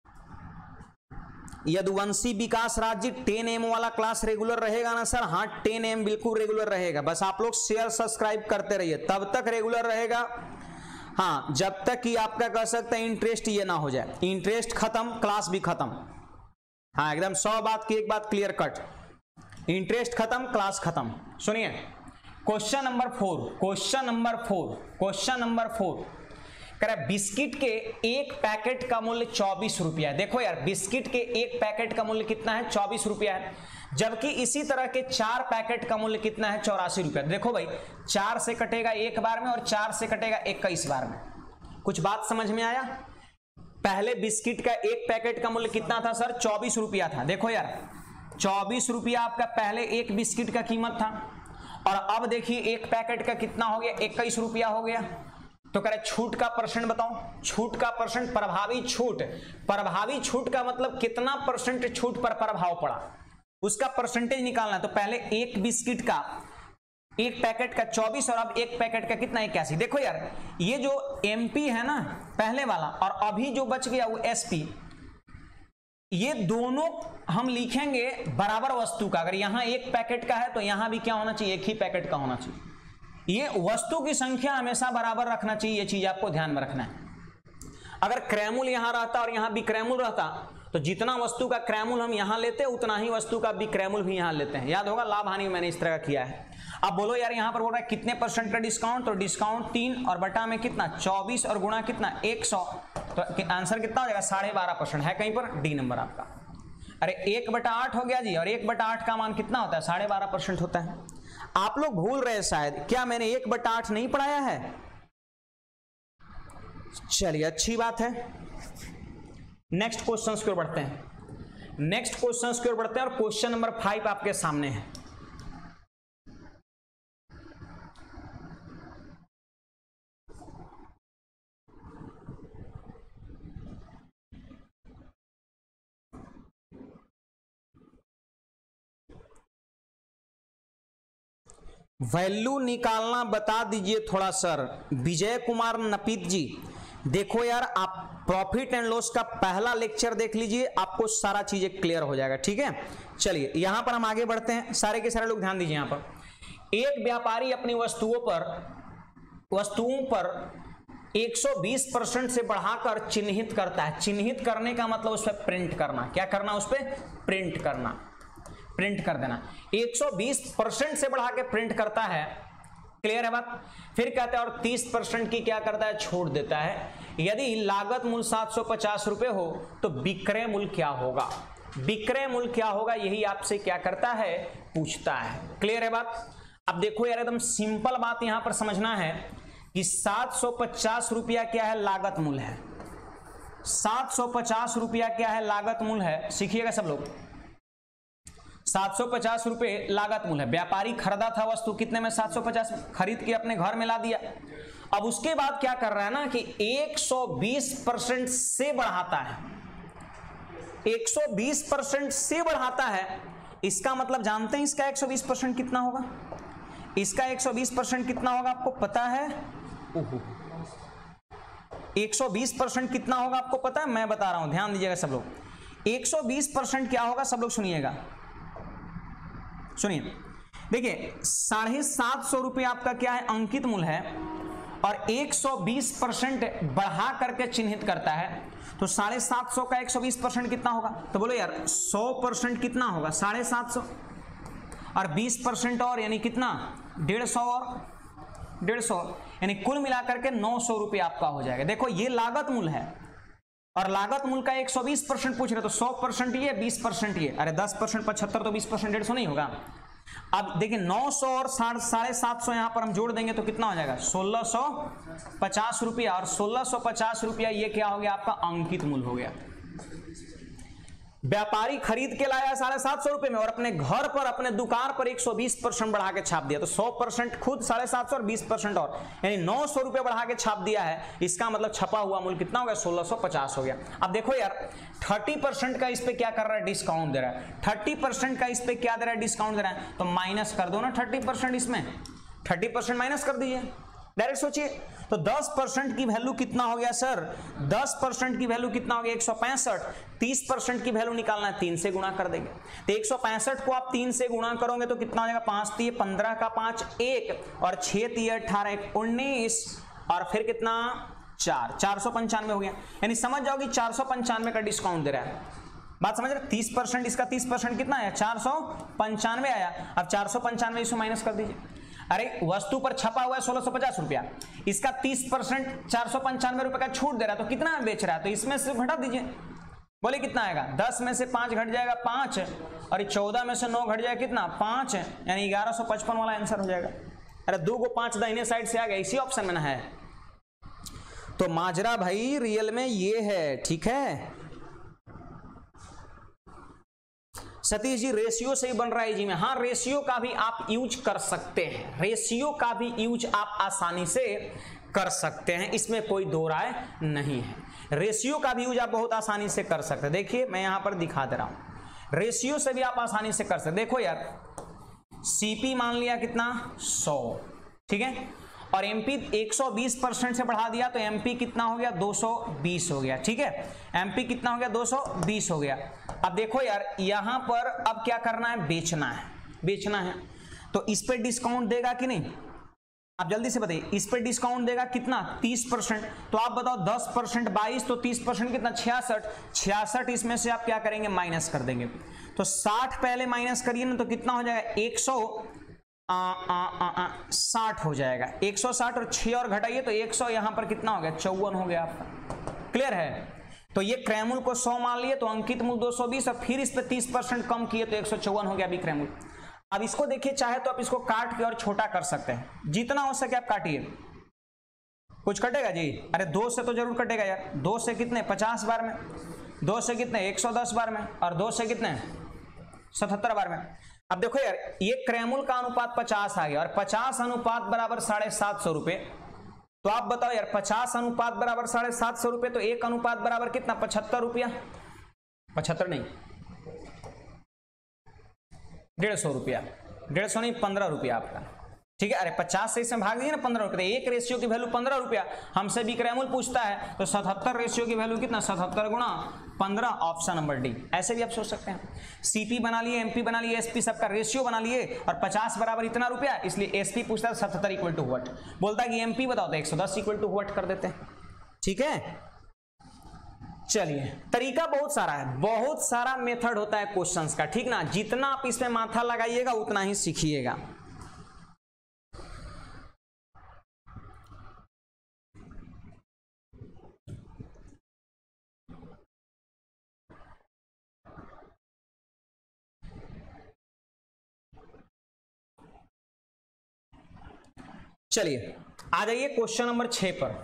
यदुवंशी विकास राज जी 10 AM वाला क्लास रेगुलर रहेगा ना सर? हाँ 10 AM बिल्कुल रेगुलर रहेगा, बस आप लोग शेयर सब्सक्राइब करते रहिए, तब तक रेगुलर रहेगा। हाँ जब तक कि आपका कह सकते हैं इंटरेस्ट ये ना हो जाए। इंटरेस्ट खत्म क्लास भी खत्म। हाँ एकदम 100 बात की एक बात क्लियर कट। इंटरेस्ट खत्म क्लास खत्म। सुनिए question number 4, question number 4, question number 4 कह रहा है बिस्किट के एक पैकेट का मूल्य 24 रुपया है। देखो यार बिस्किट के एक पैकेट का मूल्य कितना है? 24 रुपया है, जबकि इसी तरह के 4 पैकेट का मूल्य कितना है? 84 रुपया। देखो भाई 4 से कटेगा 1 बार में और 4 से कटेगा 21 बार में। कुछ बात समझ में आया? पहले बिस्किट का एक पैकेट का मूल्य कितना था सर? 24 रुपया था। देखो यार 24 रुपया आपका पहले एक बिस्किट का कीमत था, और अब देखिए एक पैकेट का कितना हो गया? 21 रुपया हो गया। तो कह रहे छूट का परसेंट बताओ। छूट का परसेंट, प्रभावी छूट, प्रभावी छूट का मतलब कितना परसेंट छूट पर प्रभाव पड़ा, उसका परसेंटेज निकालना है। तो पहले एक बिस्किट का एक पैकेट का 24 और अब एक पैकेट का कितना? 81। देखो यार ये जो MP है ना पहले वाला, और अभी जो बच गया वो SP, ये दोनों हम लिखेंगे बराबर वस्तु का। अगर यहां एक पैकेट का है तो यहां भी क्या होना चाहिए? एक ही पैकेट का होना चाहिए। ये वस्तु की संख्या हमेशा बराबर रखना चाहिए, ये चीज आपको ध्यान में रखना है। अगर क्रयमूल्य यहां रहता और यहां विक्रयमूल्य रहता तो जितना वस्तु का क्रयमूल्य हम यहां लेते उतना ही वस्तु का विक्रयमूल्य भी यहां लेते हैं। याद होगा लाभ हानि में मैंने इस तरह का किया है। अब बोलो यार यहां पर बोल रहा है कितने % का डिस्काउंट, तो डिस्काउंट 3 और बटा में कितना 24 और गुणा कितना 100, तो आंसर कितना हो जाएगा 12.5% है कहीं पर डी नंबर आपका। अरे 1/8 हो गया जी, और 1/8 का मान कितना होता है 12.5% होता है। आप लोग भूल रहे शायद, क्या मैंने 1/8 नहीं पढ़ाया है? चलिए अच्छी बात है। नेक्स्ट क्वेश्चन की ओर बढ़ते हैं। नेक्स्ट क्वेश्चन की ओर बढ़ते हैं और क्वेश्चन नंबर 5 आपके सामने है। वैल्यू निकालना बता दीजिए थोड़ा सर। विजय कुमार नपीत जी, देखो यार आप प्रॉफिट एंड लॉस का पहला लेक्चर देख लीजिए, आपको सारा चीजें क्लियर हो जाएगा। ठीक है, चलिए यहां पर हम आगे बढ़ते हैं। सारे के सारे लोग ध्यान दीजिए। यहां पर एक व्यापारी अपनी वस्तुओं पर 120% से बढ़ाकर चिन्हित करता है। चिन्हित करने का मतलब उस पर प्रिंट करना। क्या करना? उस पर प्रिंट करना, प्रिंट कर देना। 120% से बढ़ा के प्रिंट करता है। क्लियर है बात? फिर कहता है और 30% की क्या करता है? छोड़ देता है। यदि लागत मूल्य 750 रुपए हो तो विक्रय मूल्य क्या होगा? विक्रय मूल्य क्या होगा यही आपसे क्या करता है? पूछता है। क्लियर है बात? अब देखो यार एकदम सिंपल बात यहां पर समझना है कि 750 रुपया क्या है? लागत मूल्य है। 750 रुपया क्या है? लागत मूल्य है। सीखिएगा सब लोग। 750 रुपए लागत मूल्य है। व्यापारी खरीदा था वस्तु कितने में? 750 खरीद के अपने घर में ला दिया। अब उसके बाद क्या कर रहा है ना कि 120% से बढ़ाता है। 120% से बढ़ाता है। इसका मतलब जानते हैं इसका 120% कितना होगा? इसका 120% कितना होगा आपको पता है? 120% कितना होगा आपको पता है? मैं बता रहा हूं, ध्यान दीजिएगा सब लोग। 120% क्या होगा सब लोग सुनिएगा, सुनिए। देखिए 750 रुपये आपका क्या है? अंकित मूल्य है और 120% बढ़ा करके चिन्हित करता है। तो 750 का 120% कितना होगा? तो बोलो यार 100% कितना होगा? 750 और 20% और यानी कितना? 150 और 150 यानी कुल मिलाकर के 900 रुपये आपका हो जाएगा। देखो ये लागत मूल्य है और लागत मूल्य का 120% पूछ रहे तो 100% ये 20% ये। अरे 10% 75 तो 20% 150 नहीं होगा। अब देखिए 900 और 750 यहां पर हम जोड़ देंगे तो कितना हो जाएगा? 1650 रुपया। और 1650 रुपया ये क्या हो गया आपका? अंकित मूल्य हो गया। व्यापारी खरीद के लाया 750 रुपए में और अपने घर पर अपने दुकान पर 120% बढ़ा के छाप दिया। तो 100% खुद 750 और 20% और यानी 900 रुपए बढ़ा के छाप दिया है। इसका मतलब छपा हुआ मूल्य कितना हो गया? 1650 हो गया। अब देखो यार 30% का इस पे क्या कर रहा है? डिस्काउंट दे रहा है। 30% का इस पे क्या दे रहा है? डिस्काउंट दे रहा है। तो माइनस कर दो ना 30%, इसमें 30% माइनस कर दीजिए। डायरेक्ट सोचिए तो 10% की वैल्यू कितना हो गया सर? 10% की वैल्यू कितना हो गया? 165। 30% की वैल्यू निकालना है, 3 से गुणा कर देंगे। तो 165 को आप 3 से गुणा करोगे तो कितना हो जाएगा? 5 3 15 का 5 1 और 6 3 18 19 और फिर कितना 4 495 हो गया। यानी समझ जाओ कि 495 का डिस्काउंट दे रहा है। बात समझ रहे? 30% इसका 30% कितना आया? 495 आया। अब 495 इसको माइनस कर दीजिए। अरे वस्तु पर छपा हुआ है 1650 रुपया, इसका 30% 495 रुपए का छूट दे रहा है तो कितना बेच रहा है? तो इसमें से घटा दीजिए। बोले कितना आएगा? 10 में से 5 घट जाएगा 5 और 14 में से 9 घट जाएगा कितना? 5 यानी 1155 वाला आंसर हो जाएगा। अरे 2 को 5 दाहिने साइड से आ गया, इसी ऑप्शन में ना है। तो माजरा भाई रियल में ये है। ठीक है सतीश जी, रेशियो से ही बन रहा है जी में। हाँ रेशियो का भी आप यूज कर सकते हैं। रेशियो का भी यूज आप आसानी से कर सकते हैं, इसमें कोई दो राय नहीं है। रेशियो का भी यूज आप बहुत आसानी से कर सकते हैं। देखिए मैं यहां पर दिखा दे रहा हूं, रेशियो से भी आप आसानी से कर सकते। देखो यार सीपी मान लिया कितना? 100। ठीक है, और एमपी 120% से बढ़ा दिया तो एमपी कितना हो गया? 220 हो गया। ठीक है, एमपी कितना हो गया? 220 हो गया। अब देखो यार यहां पर अब क्या करना है? बेचना है। बेचना है तो इस पे डिस्काउंट देगा कि नहीं? आप जल्दी से बताइए, इस पे डिस्काउंट देगा कितना 30%, तो आप बताओ 10% 22, तो 30% कितना 66, 66 इसमें से आप क्या करेंगे माइनस कर देंगे, तो 60 पहले माइनस करिए ना, तो कितना हो जाएगा 160 हो जाएगा, 160 और 6 और घटाइए तो 100, यहां पर कितना हो गया 54 हो गया आपका। क्लियर है? तो ये क्रैमुल को 100 मान लिए तो अंकित मूल 220 और फिर इस पे 30% कम किए तो 154 हो गया अभी क्रैमुल। अब इसको देखिए, चाहे तो आप इसको काट के और छोटा कर सकते हैं, जितना हो सके आप काटिए। कुछ कटेगा जी? अरे 2 से तो जरूर कटेगा यार, 2 से कितने 50 बार में, 2 से कितने 110 बार में, और 2 से कितने 77 बार में। अब देखो यार, ये क्रैमुल का अनुपात 50 आ गया और 50 अनुपात बराबर 750 रुपए, तो आप बताओ यार 50 अनुपात बराबर 750 रुपए, तो 1 अनुपात बराबर कितना 75 रुपया, 75 नहीं 150 रुपया, 150 नहीं 15 रुपया आपका, ठीक है। अरे 50 से इसमें भाग दिए ना 15 रुपये, एक रेशियो की वैल्यू 15 रुपया, हमसे भी क्रैमुल पूछता है तो 77 रेशियो की वैल्यू कितना 77 गुणा 15, ऑप्शन नंबर डी। ऐसे भी आप सोच सकते हैं, सीपी बना लिए, एमपी बना लिए, एसपी सबका रेशियो बना लिए और 50 बराबर इतना रुपया, इसलिए एसपी पूछता है 77 इक्वल टू व्हाट, बोलता है कि एमपी बताओ तो 110 इक्वल टू व्हाट कर देते हैं, ठीक है। चलिए, तरीका बहुत सारा है, बहुत सारा मेथड होता है क्वेश्चंस का, ठीक ना, जितना आप इसमें माथा लगाइएगा उतना ही सीखिएगा। चलिए आ जाइए क्वेश्चन नंबर 6 पर।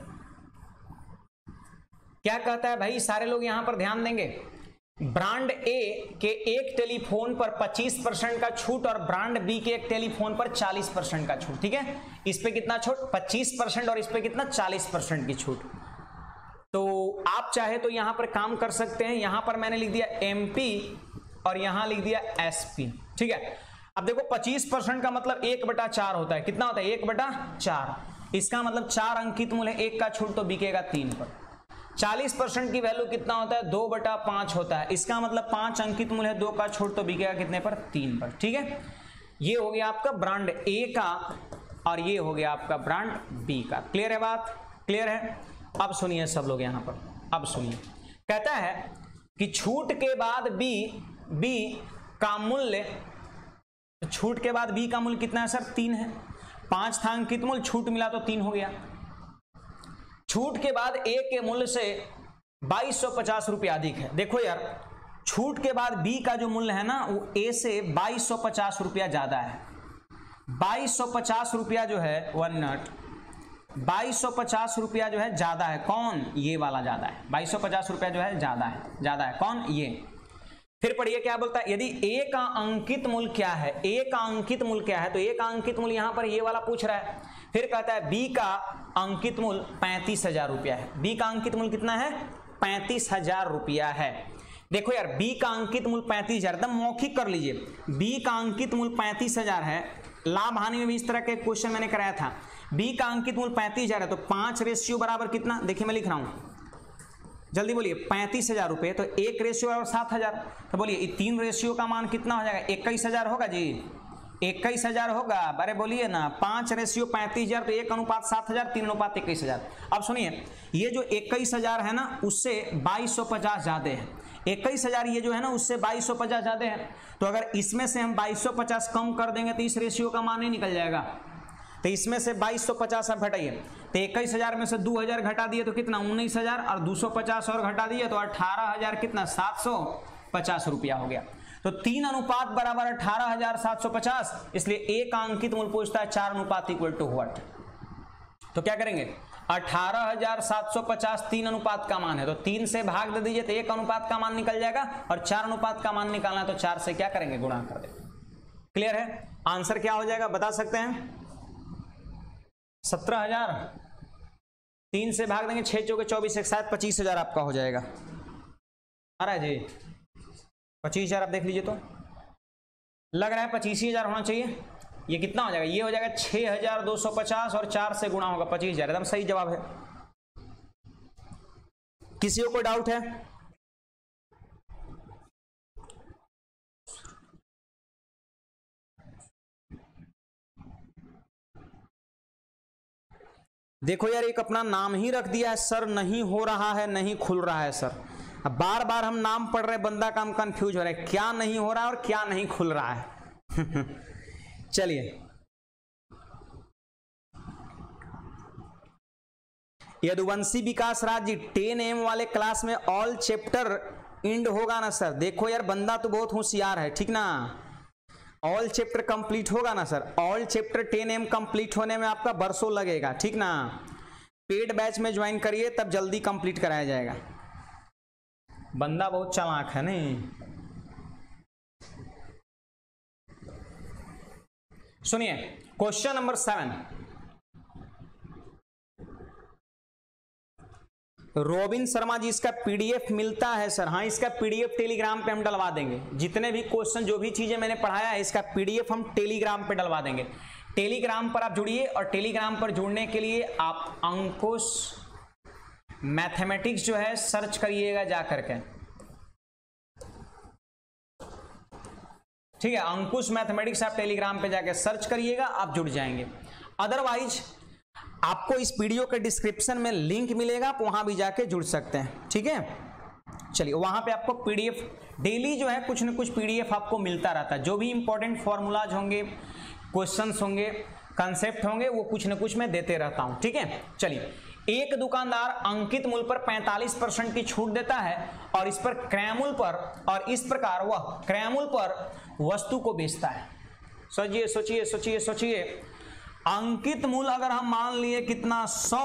क्या कहता है भाई, सारे लोग यहां पर ध्यान देंगे। ब्रांड ए के एक टेलीफोन पर 25% का छूट और ब्रांड बी के एक टेलीफोन पर 40% का छूट, ठीक है। इस पे कितना छूट 25% और इस पे कितना 40% की छूट। तो आप चाहे तो यहां पर काम कर सकते हैं, यहां पर मैंने लिख दिया एमपी और यहां लिख दिया एसपी, ठीक है। अब देखो 25% का मतलब 1/4 होता है, कितना होता है 1/4, इसका मतलब 4 अंकित मूल्य है, 1 का छूट तो बिकेगा 3 पर। 40% की वैल्यू कितना होता है 2/5 होता है, इसका मतलब 5 अंकित मूल्य है, 2 का छूट तो बिकेगा कितने पर 3 पर, ठीक है। ये हो गया आपका ब्रांड ए का और ये हो गया आपका ब्रांड बी का। क्लियर है बात? क्लियर है? अब सुनिए सब लोग यहां पर, अब सुनिए, कहता है कि छूट के बाद बी का मूल्य, छूट के बाद बी का मूल्य कितना है सर 3 है, 5 था अंकित मूल्य, छूट मिला तो 3 हो गया। छूट के बाद ए के मूल्य से 2250 रुपया अधिक है। देखो यार, छूट के बाद बी का जो मूल्य है ना वो ए से 2250 रुपया ज्यादा है। 2250 रुपया जो है 1 मिनट, 2250 रुपया जो है ज्यादा है, कौन? ये वाला ज्यादा है, 2250 रुपया जो है ज्यादा है, कौन? ये। फिर पढ़िए क्या बोलता है, यदि ए का अंकित मूल्य क्या है, ए का अंकित मूल्य क्या है, तो ए का अंकित मूल्य यहां पर ये वाला पूछ रहा है। फिर कहता है बी का अंकित मूल्य 35,000 रुपया है। बी का अंकित मूल्य कितना है 35,000 रुपया है। देखो यार, बी का अंकित मूल्य 35,000, एकदम मौखिक कर लीजिए, बी का अंकित मूल्य 35,000 है। लाभ हानि में भी इस तरह के क्वेश्चन मैंने कराया था। बी का अंकित मूल्य 35,000 है, तो 5 रेशियो बराबर कितना, देखिए मैं लिख रहा हूं, जल्दी बोलिए, 35,000 रुपए, तो 1 रेशियो और 7,000, तो बोलिए 3 रेशियो का मान कितना हो जाएगा 21,000 होगा जी, 21,000 होगा। अरे बोलिए ना, 5 रेशियो 35,000 तो 1 अनुपात 7,000, 3 अनुपात 21,000। अब सुनिए, ये जो 21,000 है ना उससे 2250 ज्यादा है, 21,000 ये जो है ना उससे 2250 ज्यादा है, तो अगर इसमें से हम 2250 कम कर देंगे तो इस रेशियो का मान ही निकल जाएगा। तो इसमें से 2250 आप घटाइए, तो 21,000 में से 2,000 घटा दिए तो कितना 19,000 और 250 और घटा दिए तो 18,000 कितना 750 रुपया हो गया। तो 3 अनुपात बराबर 18,750, इसलिए एक अंकित मूल्य पूछता है 4 अनुपात इक्वल टू व्हाट। तो क्या करेंगे 18,750 3 अनुपात का मान है, तो 3 से भाग दे दीजिए तो 1 अनुपात का मान निकल जाएगा, और 4 अनुपात का मान निकालना तो 4 से क्या करेंगे गुणा कर देंगे। क्लियर है? आंसर क्या हो जाएगा बता सकते हैं? 17,000, 3 से भाग देंगे 6 चौके 24, एक साथ 25,000 आपका हो जाएगा। आ रहा है जी 25,000, आप देख लीजिए, तो लग रहा है 25,000 होना चाहिए। ये कितना हो जाएगा, ये हो जाएगा 6,250 और 4 से गुणा होगा 25,000, एकदम सही जवाब है। किसी को कोई डाउट है? देखो यार, एक अपना नाम ही रख दिया है सर, नहीं हो रहा है, नहीं खुल रहा है सर। अब बार बार हम नाम पढ़ रहे, बंदा काम कंफ्यूज हो रहा है, क्या नहीं हो रहा है और क्या नहीं खुल रहा है। चलिए, यदुवंशी विकास राज जी, 10 AM वाले क्लास में ऑल चैप्टर एंड होगा ना सर? देखो यार, बंदा तो बहुत होशियार है, ठीक ना? ऑल चैप्टर कंप्लीट होगा ना sir? All chapter 10 AM complete होने में आपका बरसों लगेगा, ठीक ना? पेड बैच में ज्वाइन करिए, तब जल्दी कंप्लीट कराया जाएगा। बंदा बहुत चालाक है नहीं? सुनिए, question number 7, Robin Sharma ji, इसका पीडीएफ मिलता है सर? हाँ, इसका पीडीएफ टेलीग्राम पे हम डलवा देंगे। जितने भी क्वेश्चन, जो भी चीजें मैंने पढ़ाया है, इसका पीडीएफ हम टेलीग्राम पे डलवा देंगे। टेलीग्राम पर आप जुड़िए, और टेलीग्राम पर जुड़ने के लिए आप अंकुश मैथमेटिक्स जो है सर्च करिएगा जा करके, ठीक है? अंकुश मैथमेटिक्स आप टेलीग्राम पे जाके सर्च करिएगा, आप जुड़ जाएंगे। अदरवाइज आपको इस वीडियो के डिस्क्रिप्शन में लिंक मिलेगा, आप वहां भी जाके जुड़ सकते हैं, ठीक है? चलिए, वहां पे आपको पीडीएफ डेली जो है कुछ न कुछ पीडीएफ आपको मिलता रहता है। जो भी इंपॉर्टेंट फॉर्मूलाज होंगे, क्वेश्चंस होंगे, कंसेप्ट होंगे, वो कुछ न कुछ मैं देते रहता हूं, ठीक है? चलिए, एक दुकानदार अंकित मूल्य पर 45% की छूट देता है और इस पर क्रय मूल्य पर, और इस प्रकार वह क्रय मूल्य पर वस्तु को बेचता है। सोचिए सोचिए सोचिए सोचिए, अंकित मूल्य अगर हम मान लिए कितना, 100,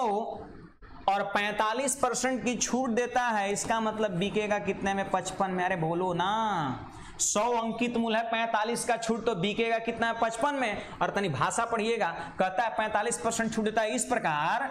और 45% की छूट देता है, इसका मतलब बिकेगा कितने में? 55 में। अरे बोलो ना, 100 अंकित मूल्य है, 45 का छूट, तो बिकेगा कितना है? 55 में। और तनी भाषा पढ़िएगा, कहता है 45% छूट देता है, इस प्रकार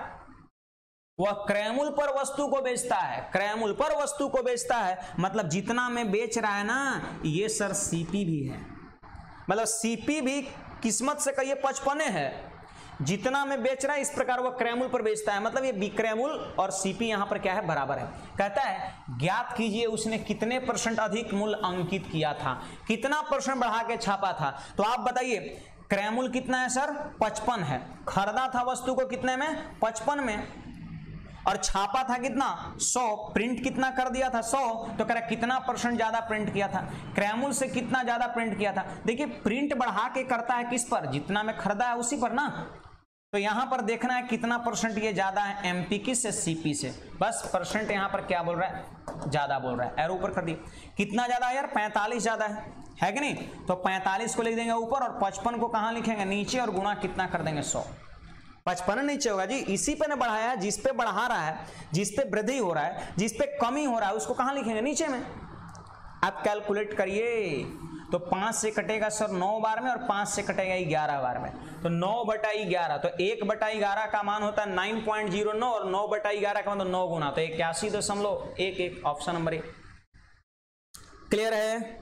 वह क्रय मूल्य पर वस्तु को बेचता है। क्रय मूल्य पर वस्तु को बेचता है मतलब जितना में बेच रहा है ना, ये सर सीपी भी है, मतलब सीपी भी किस्मत से कहिए 55 है, जितना में बेच रहा है, इस प्रकार वह क्रय मूल्य पर बेचता है। मतलब ये विक्रय मूल्य और सीपी यहां पर क्या है? बराबर है। कहता है ज्ञात कीजिए उसने कितने % अधिक मूल्य अंकित किया था, कितना % बढ़ा के छापा था। तो आप बताइए, क्रय मूल्य कितना है सर? 55 है। खरीदा था वस्तु को कितने में? 55 में। और छापा था कितना? 100। प्रिंट कितना कर दिया था? 100। तो कह रहा कितना % ज्यादा प्रिंट किया था? क्रय मूल्य से कितना ज्यादा प्रिंट किया था? देखिए, प्रिंट बढ़ा के करता है किस पर? जितना में खरीदा है उसी पर ना। तो यहां पर देखना है कितना % ये ज्यादा है, एमपी की से सीपी से। बस % यहां पर क्या बोल रहा है? ज्यादा बोल रहा है। एरो ऊपर कर दिए। कितना ज्यादा है यार? 45 ज्यादा है कि नहीं? तो 45 को लिख देंगे ऊपर, और 55 को कहां लिखेंगे? नीचे, और गुणा कितना कर देंगे? 100। 55 नीचे होगा जी, इसी पे ने बढ़ाया है, जिस पे बढ़ा रहा है, जिस पे वृद्धि हो रहा है, जिस पे कमी हो रहा है, उसको कहां लिखेंगे? नीचे में। आप कैलकुलेट करिए, तो 5 से कटेगा सर 9 बार में, और 5 से कटेगा 11 बार में। तो 9/11, तो 1/11 का मान होता है 9.09, और 9/11 का मतलब 9 गुना, तो 81.11। ऑप्शन नंबर 1 क्लियर है?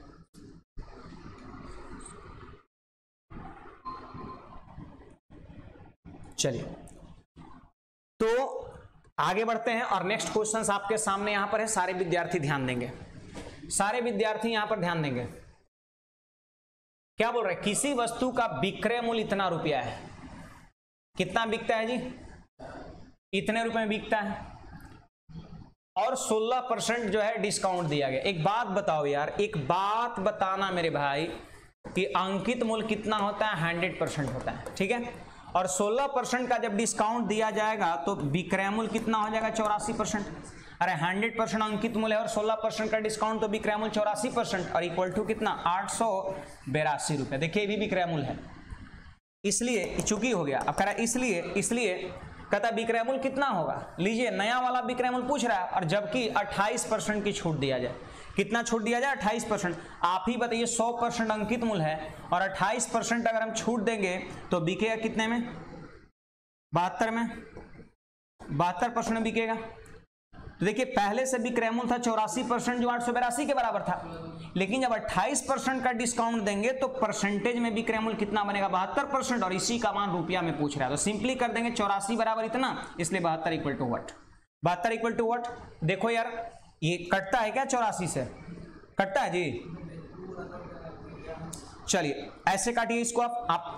चलिए, तो आगे बढ़ते हैं, और नेक्स्ट क्वेश्चंस आपके सामने यहां पर है। सारे विद्यार्थी ध्यान देंगे, सारे विद्यार्थी यहां पर ध्यान देंगे। क्या बोल रहे हैं? किसी वस्तु का विक्रय मूल्य इतना रुपया है। कितना बिकता है जी? इतने रुपए में बिकता है, और 16% जो है डिस्काउंट दिया गया। एक बात बताओ यार, एक बात बताना मेरे भाई, कि अंकित मूल्य कितना होता है? 100% होता है, ठीक है? और 16% का जब डिस्काउंट दिया जाएगा तो विक्रय मूल्य कितना हो जाएगा? 84%। अरे 100% अंकित मूल्य है और 16% का डिस्काउंट, तो विक्रय मूल्य 84%, और इक्वल टू कितना? 882 रुपए। देखिए, ये भी विक्रय मूल्य है, इसलिए चूंकि हो गया। अब कह रहा है इसलिए कहता विक्रय मूल्य कितना होगा? लीजिए, नया वाला विक्रय मूल्य पूछ रहा है, और जबकि 28% की छूट दिया जाए। कितना छूट दिया जाए? 28%। आप ही बताइए, 100% अंकित मूल्य है, और 28% अगर हम छूट देंगे तो बिकेगा कितने में? 72 में। 72% में बिकेगा। तो देखिए, पहले से विक्रय मूल्य था 84%, जो 882 के बराबर था, लेकिन जब 28% का डिस्काउंट देंगे तो परसेंटेज में विक्रय मूल्य कितना बनेगा? 72%, और इसी का मान रुपया में पूछ रहा है। तो सिंपली कर देंगे 84 बराबर इतना, इसलिए 72 equal to what? 72 equal to what? देखो यार, ये कटता है क्या? 84 से कटता है जी? चलिए, ऐसे काटिए इसको आप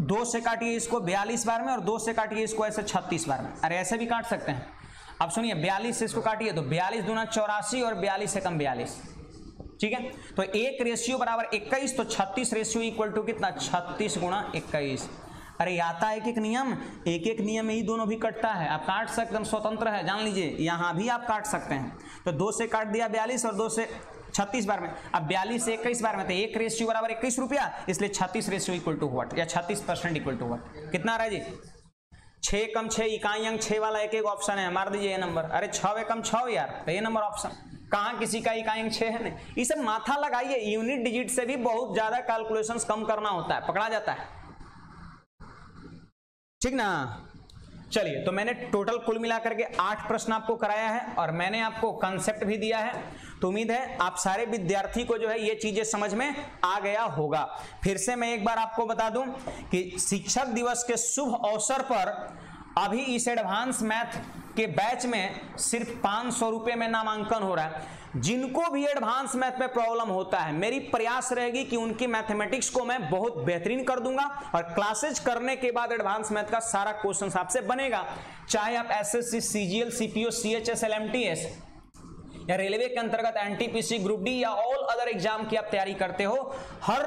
2 से काटिए इसको 42 बार में और 2 से काटिए इसको ऐसे 36 बार में। अरे ऐसे भी काट सकते हैं। अब सुनिए 42 से इसको काटिए तो 42 दूना 84 और 42 से कम 42, ठीक है। तो 1 रेशियो बराबर 21, तो 36 रेशियो इक्वल टू कितना 36 गुणा 21। अरे आता है एक नियम, एक नियम में ही दोनों भी कटता है। आप काट सकते हैं, स्वतंत्र है, जान लीजिए। यहां भी आप काट सकते हैं। तो 2 से काट दिया 42 और 2 से 36 बार में। अब 42 से 21 बार में, तो 1 रेशियो बराबर 21 रुपया, इसलिए 36 रेशियो इक्वल टू व्हाट, या 36% इक्वल टू व्हाट, कितना आ रहा है जी 6 कम 6 इकाई अंक 6 वाला एक ऑप्शन है, मार दीजिए ये नंबर। अरे 6 कम 6 यार, तो ये नंबर ऑप्शन कहां किसी का इकाई अंक 6 है नहीं। इसे माथा लगाइए, यूनिट डिजिट से भी बहुत ज्यादा कैलकुलेशंस कम करना होता है, पकड़ा जाता है, ठीक ना। चलिए, तो मैंने टोटल कुल मिलाकर के 8 प्रश्न आपको कराया है और मैंने आपको कंसेप्ट भी दिया है। तो उम्मीद है आप सारे विद्यार्थी को जो है ये चीजें समझ में आ गया होगा। फिर से मैं एक बार आपको बता दूं कि शिक्षक दिवस के शुभ अवसर पर अभी इस एडवांस मैथ के बैच में सिर्फ 500 रुपए में नामांकन हो रहा है। जिनको भी एडवांस मैथ में प्रॉब्लम होता है, मेरी प्रयास रहेगी कि उनकी मैथमेटिक्स को मैं बहुत बेहतरीन कर दूंगा और क्लासेज करने के बाद एडवांस मैथ का सारा क्वेश्चन आपसे बनेगा। चाहे आप SSC, CGL, CPO, CHS, LMTS या रेलवे के अंतर्गत एनटीपीसी, ग्रुप डी या ऑल अदर एग्जाम की आप तैयारी करते हो, हर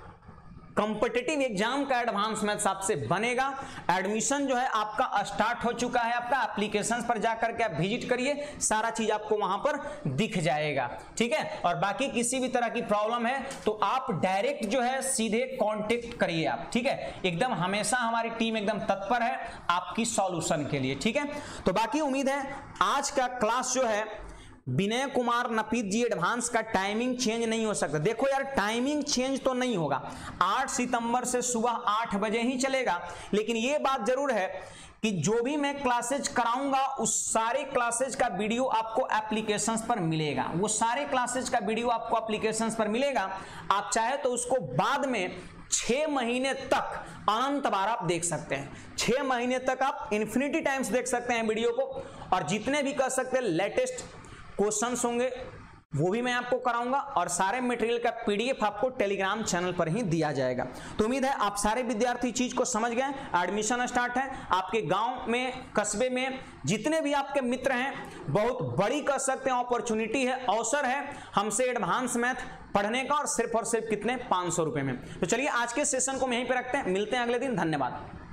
कॉम्पिटिटिव एग्जाम का एडवांस मैथ्स आपसे बनेगा। एडमिशन जो है आपका स्टार्ट हो चुका है, आपका एप्लीकेशंस पर जाकर के आप विजिट करिए, सारा चीज आपको वहां पर दिख जाएगा, ठीक है। और बाकी किसी भी तरह की प्रॉब्लम है तो आप डायरेक्ट जो है सीधे कांटेक्ट करिए आप, ठीक है। एकदम हमेशा हमारी टीम एकदम तत्पर है आपकी सॉल्यूशन के लिए, ठीक है। तो बाकी उम्मीद है आज का क्लास जो है विनय कुमार नपीत जी, एडवांस का टाइमिंग चेंज नहीं हो सकता। देखो यार, टाइमिंग चेंज तो नहीं होगा, 8 सितंबर से सुबह 8 बजे ही चलेगा। लेकिन ये बात जरूर है कि जो भी मैं क्लासेज कराऊंगा उस सारे क्लासेज का वीडियो आपको एप्लीकेशंस पर मिलेगा। वो सारे क्लासेज का वीडियो आपको एप्लीकेशंस पर मिलेगा। आप चाहे तो उसको बाद में 6 महीने तक अनंत बार आप देख सकते हैं। 6 महीने तक आप इन्फिनिटी टाइम्स देख सकते हैं वीडियो को, और जितने भी कर सकते हैं लेटेस्ट क्वेश्चंस होंगे वो भी मैं आपको कराऊंगा, और सारे मटेरियल का पीडीएफ आपको टेलीग्राम चैनल पर ही दिया जाएगा। तो उम्मीद है आप सारे विद्यार्थी चीज को समझ गए। एडमिशन स्टार्ट है आपके गांव में, कस्बे में, जितने भी आपके मित्र हैं, बहुत बड़ी कर सकते हैं अपॉर्चुनिटी है, अवसर है हमसे एडवांस मैथ पढ़ने का, और सिर्फ कितने 500 रुपए में। तो चलिए आज के सेशन को हम यहीं पे रखते हैं, मिलते हैं अगले दिन, धन्यवाद।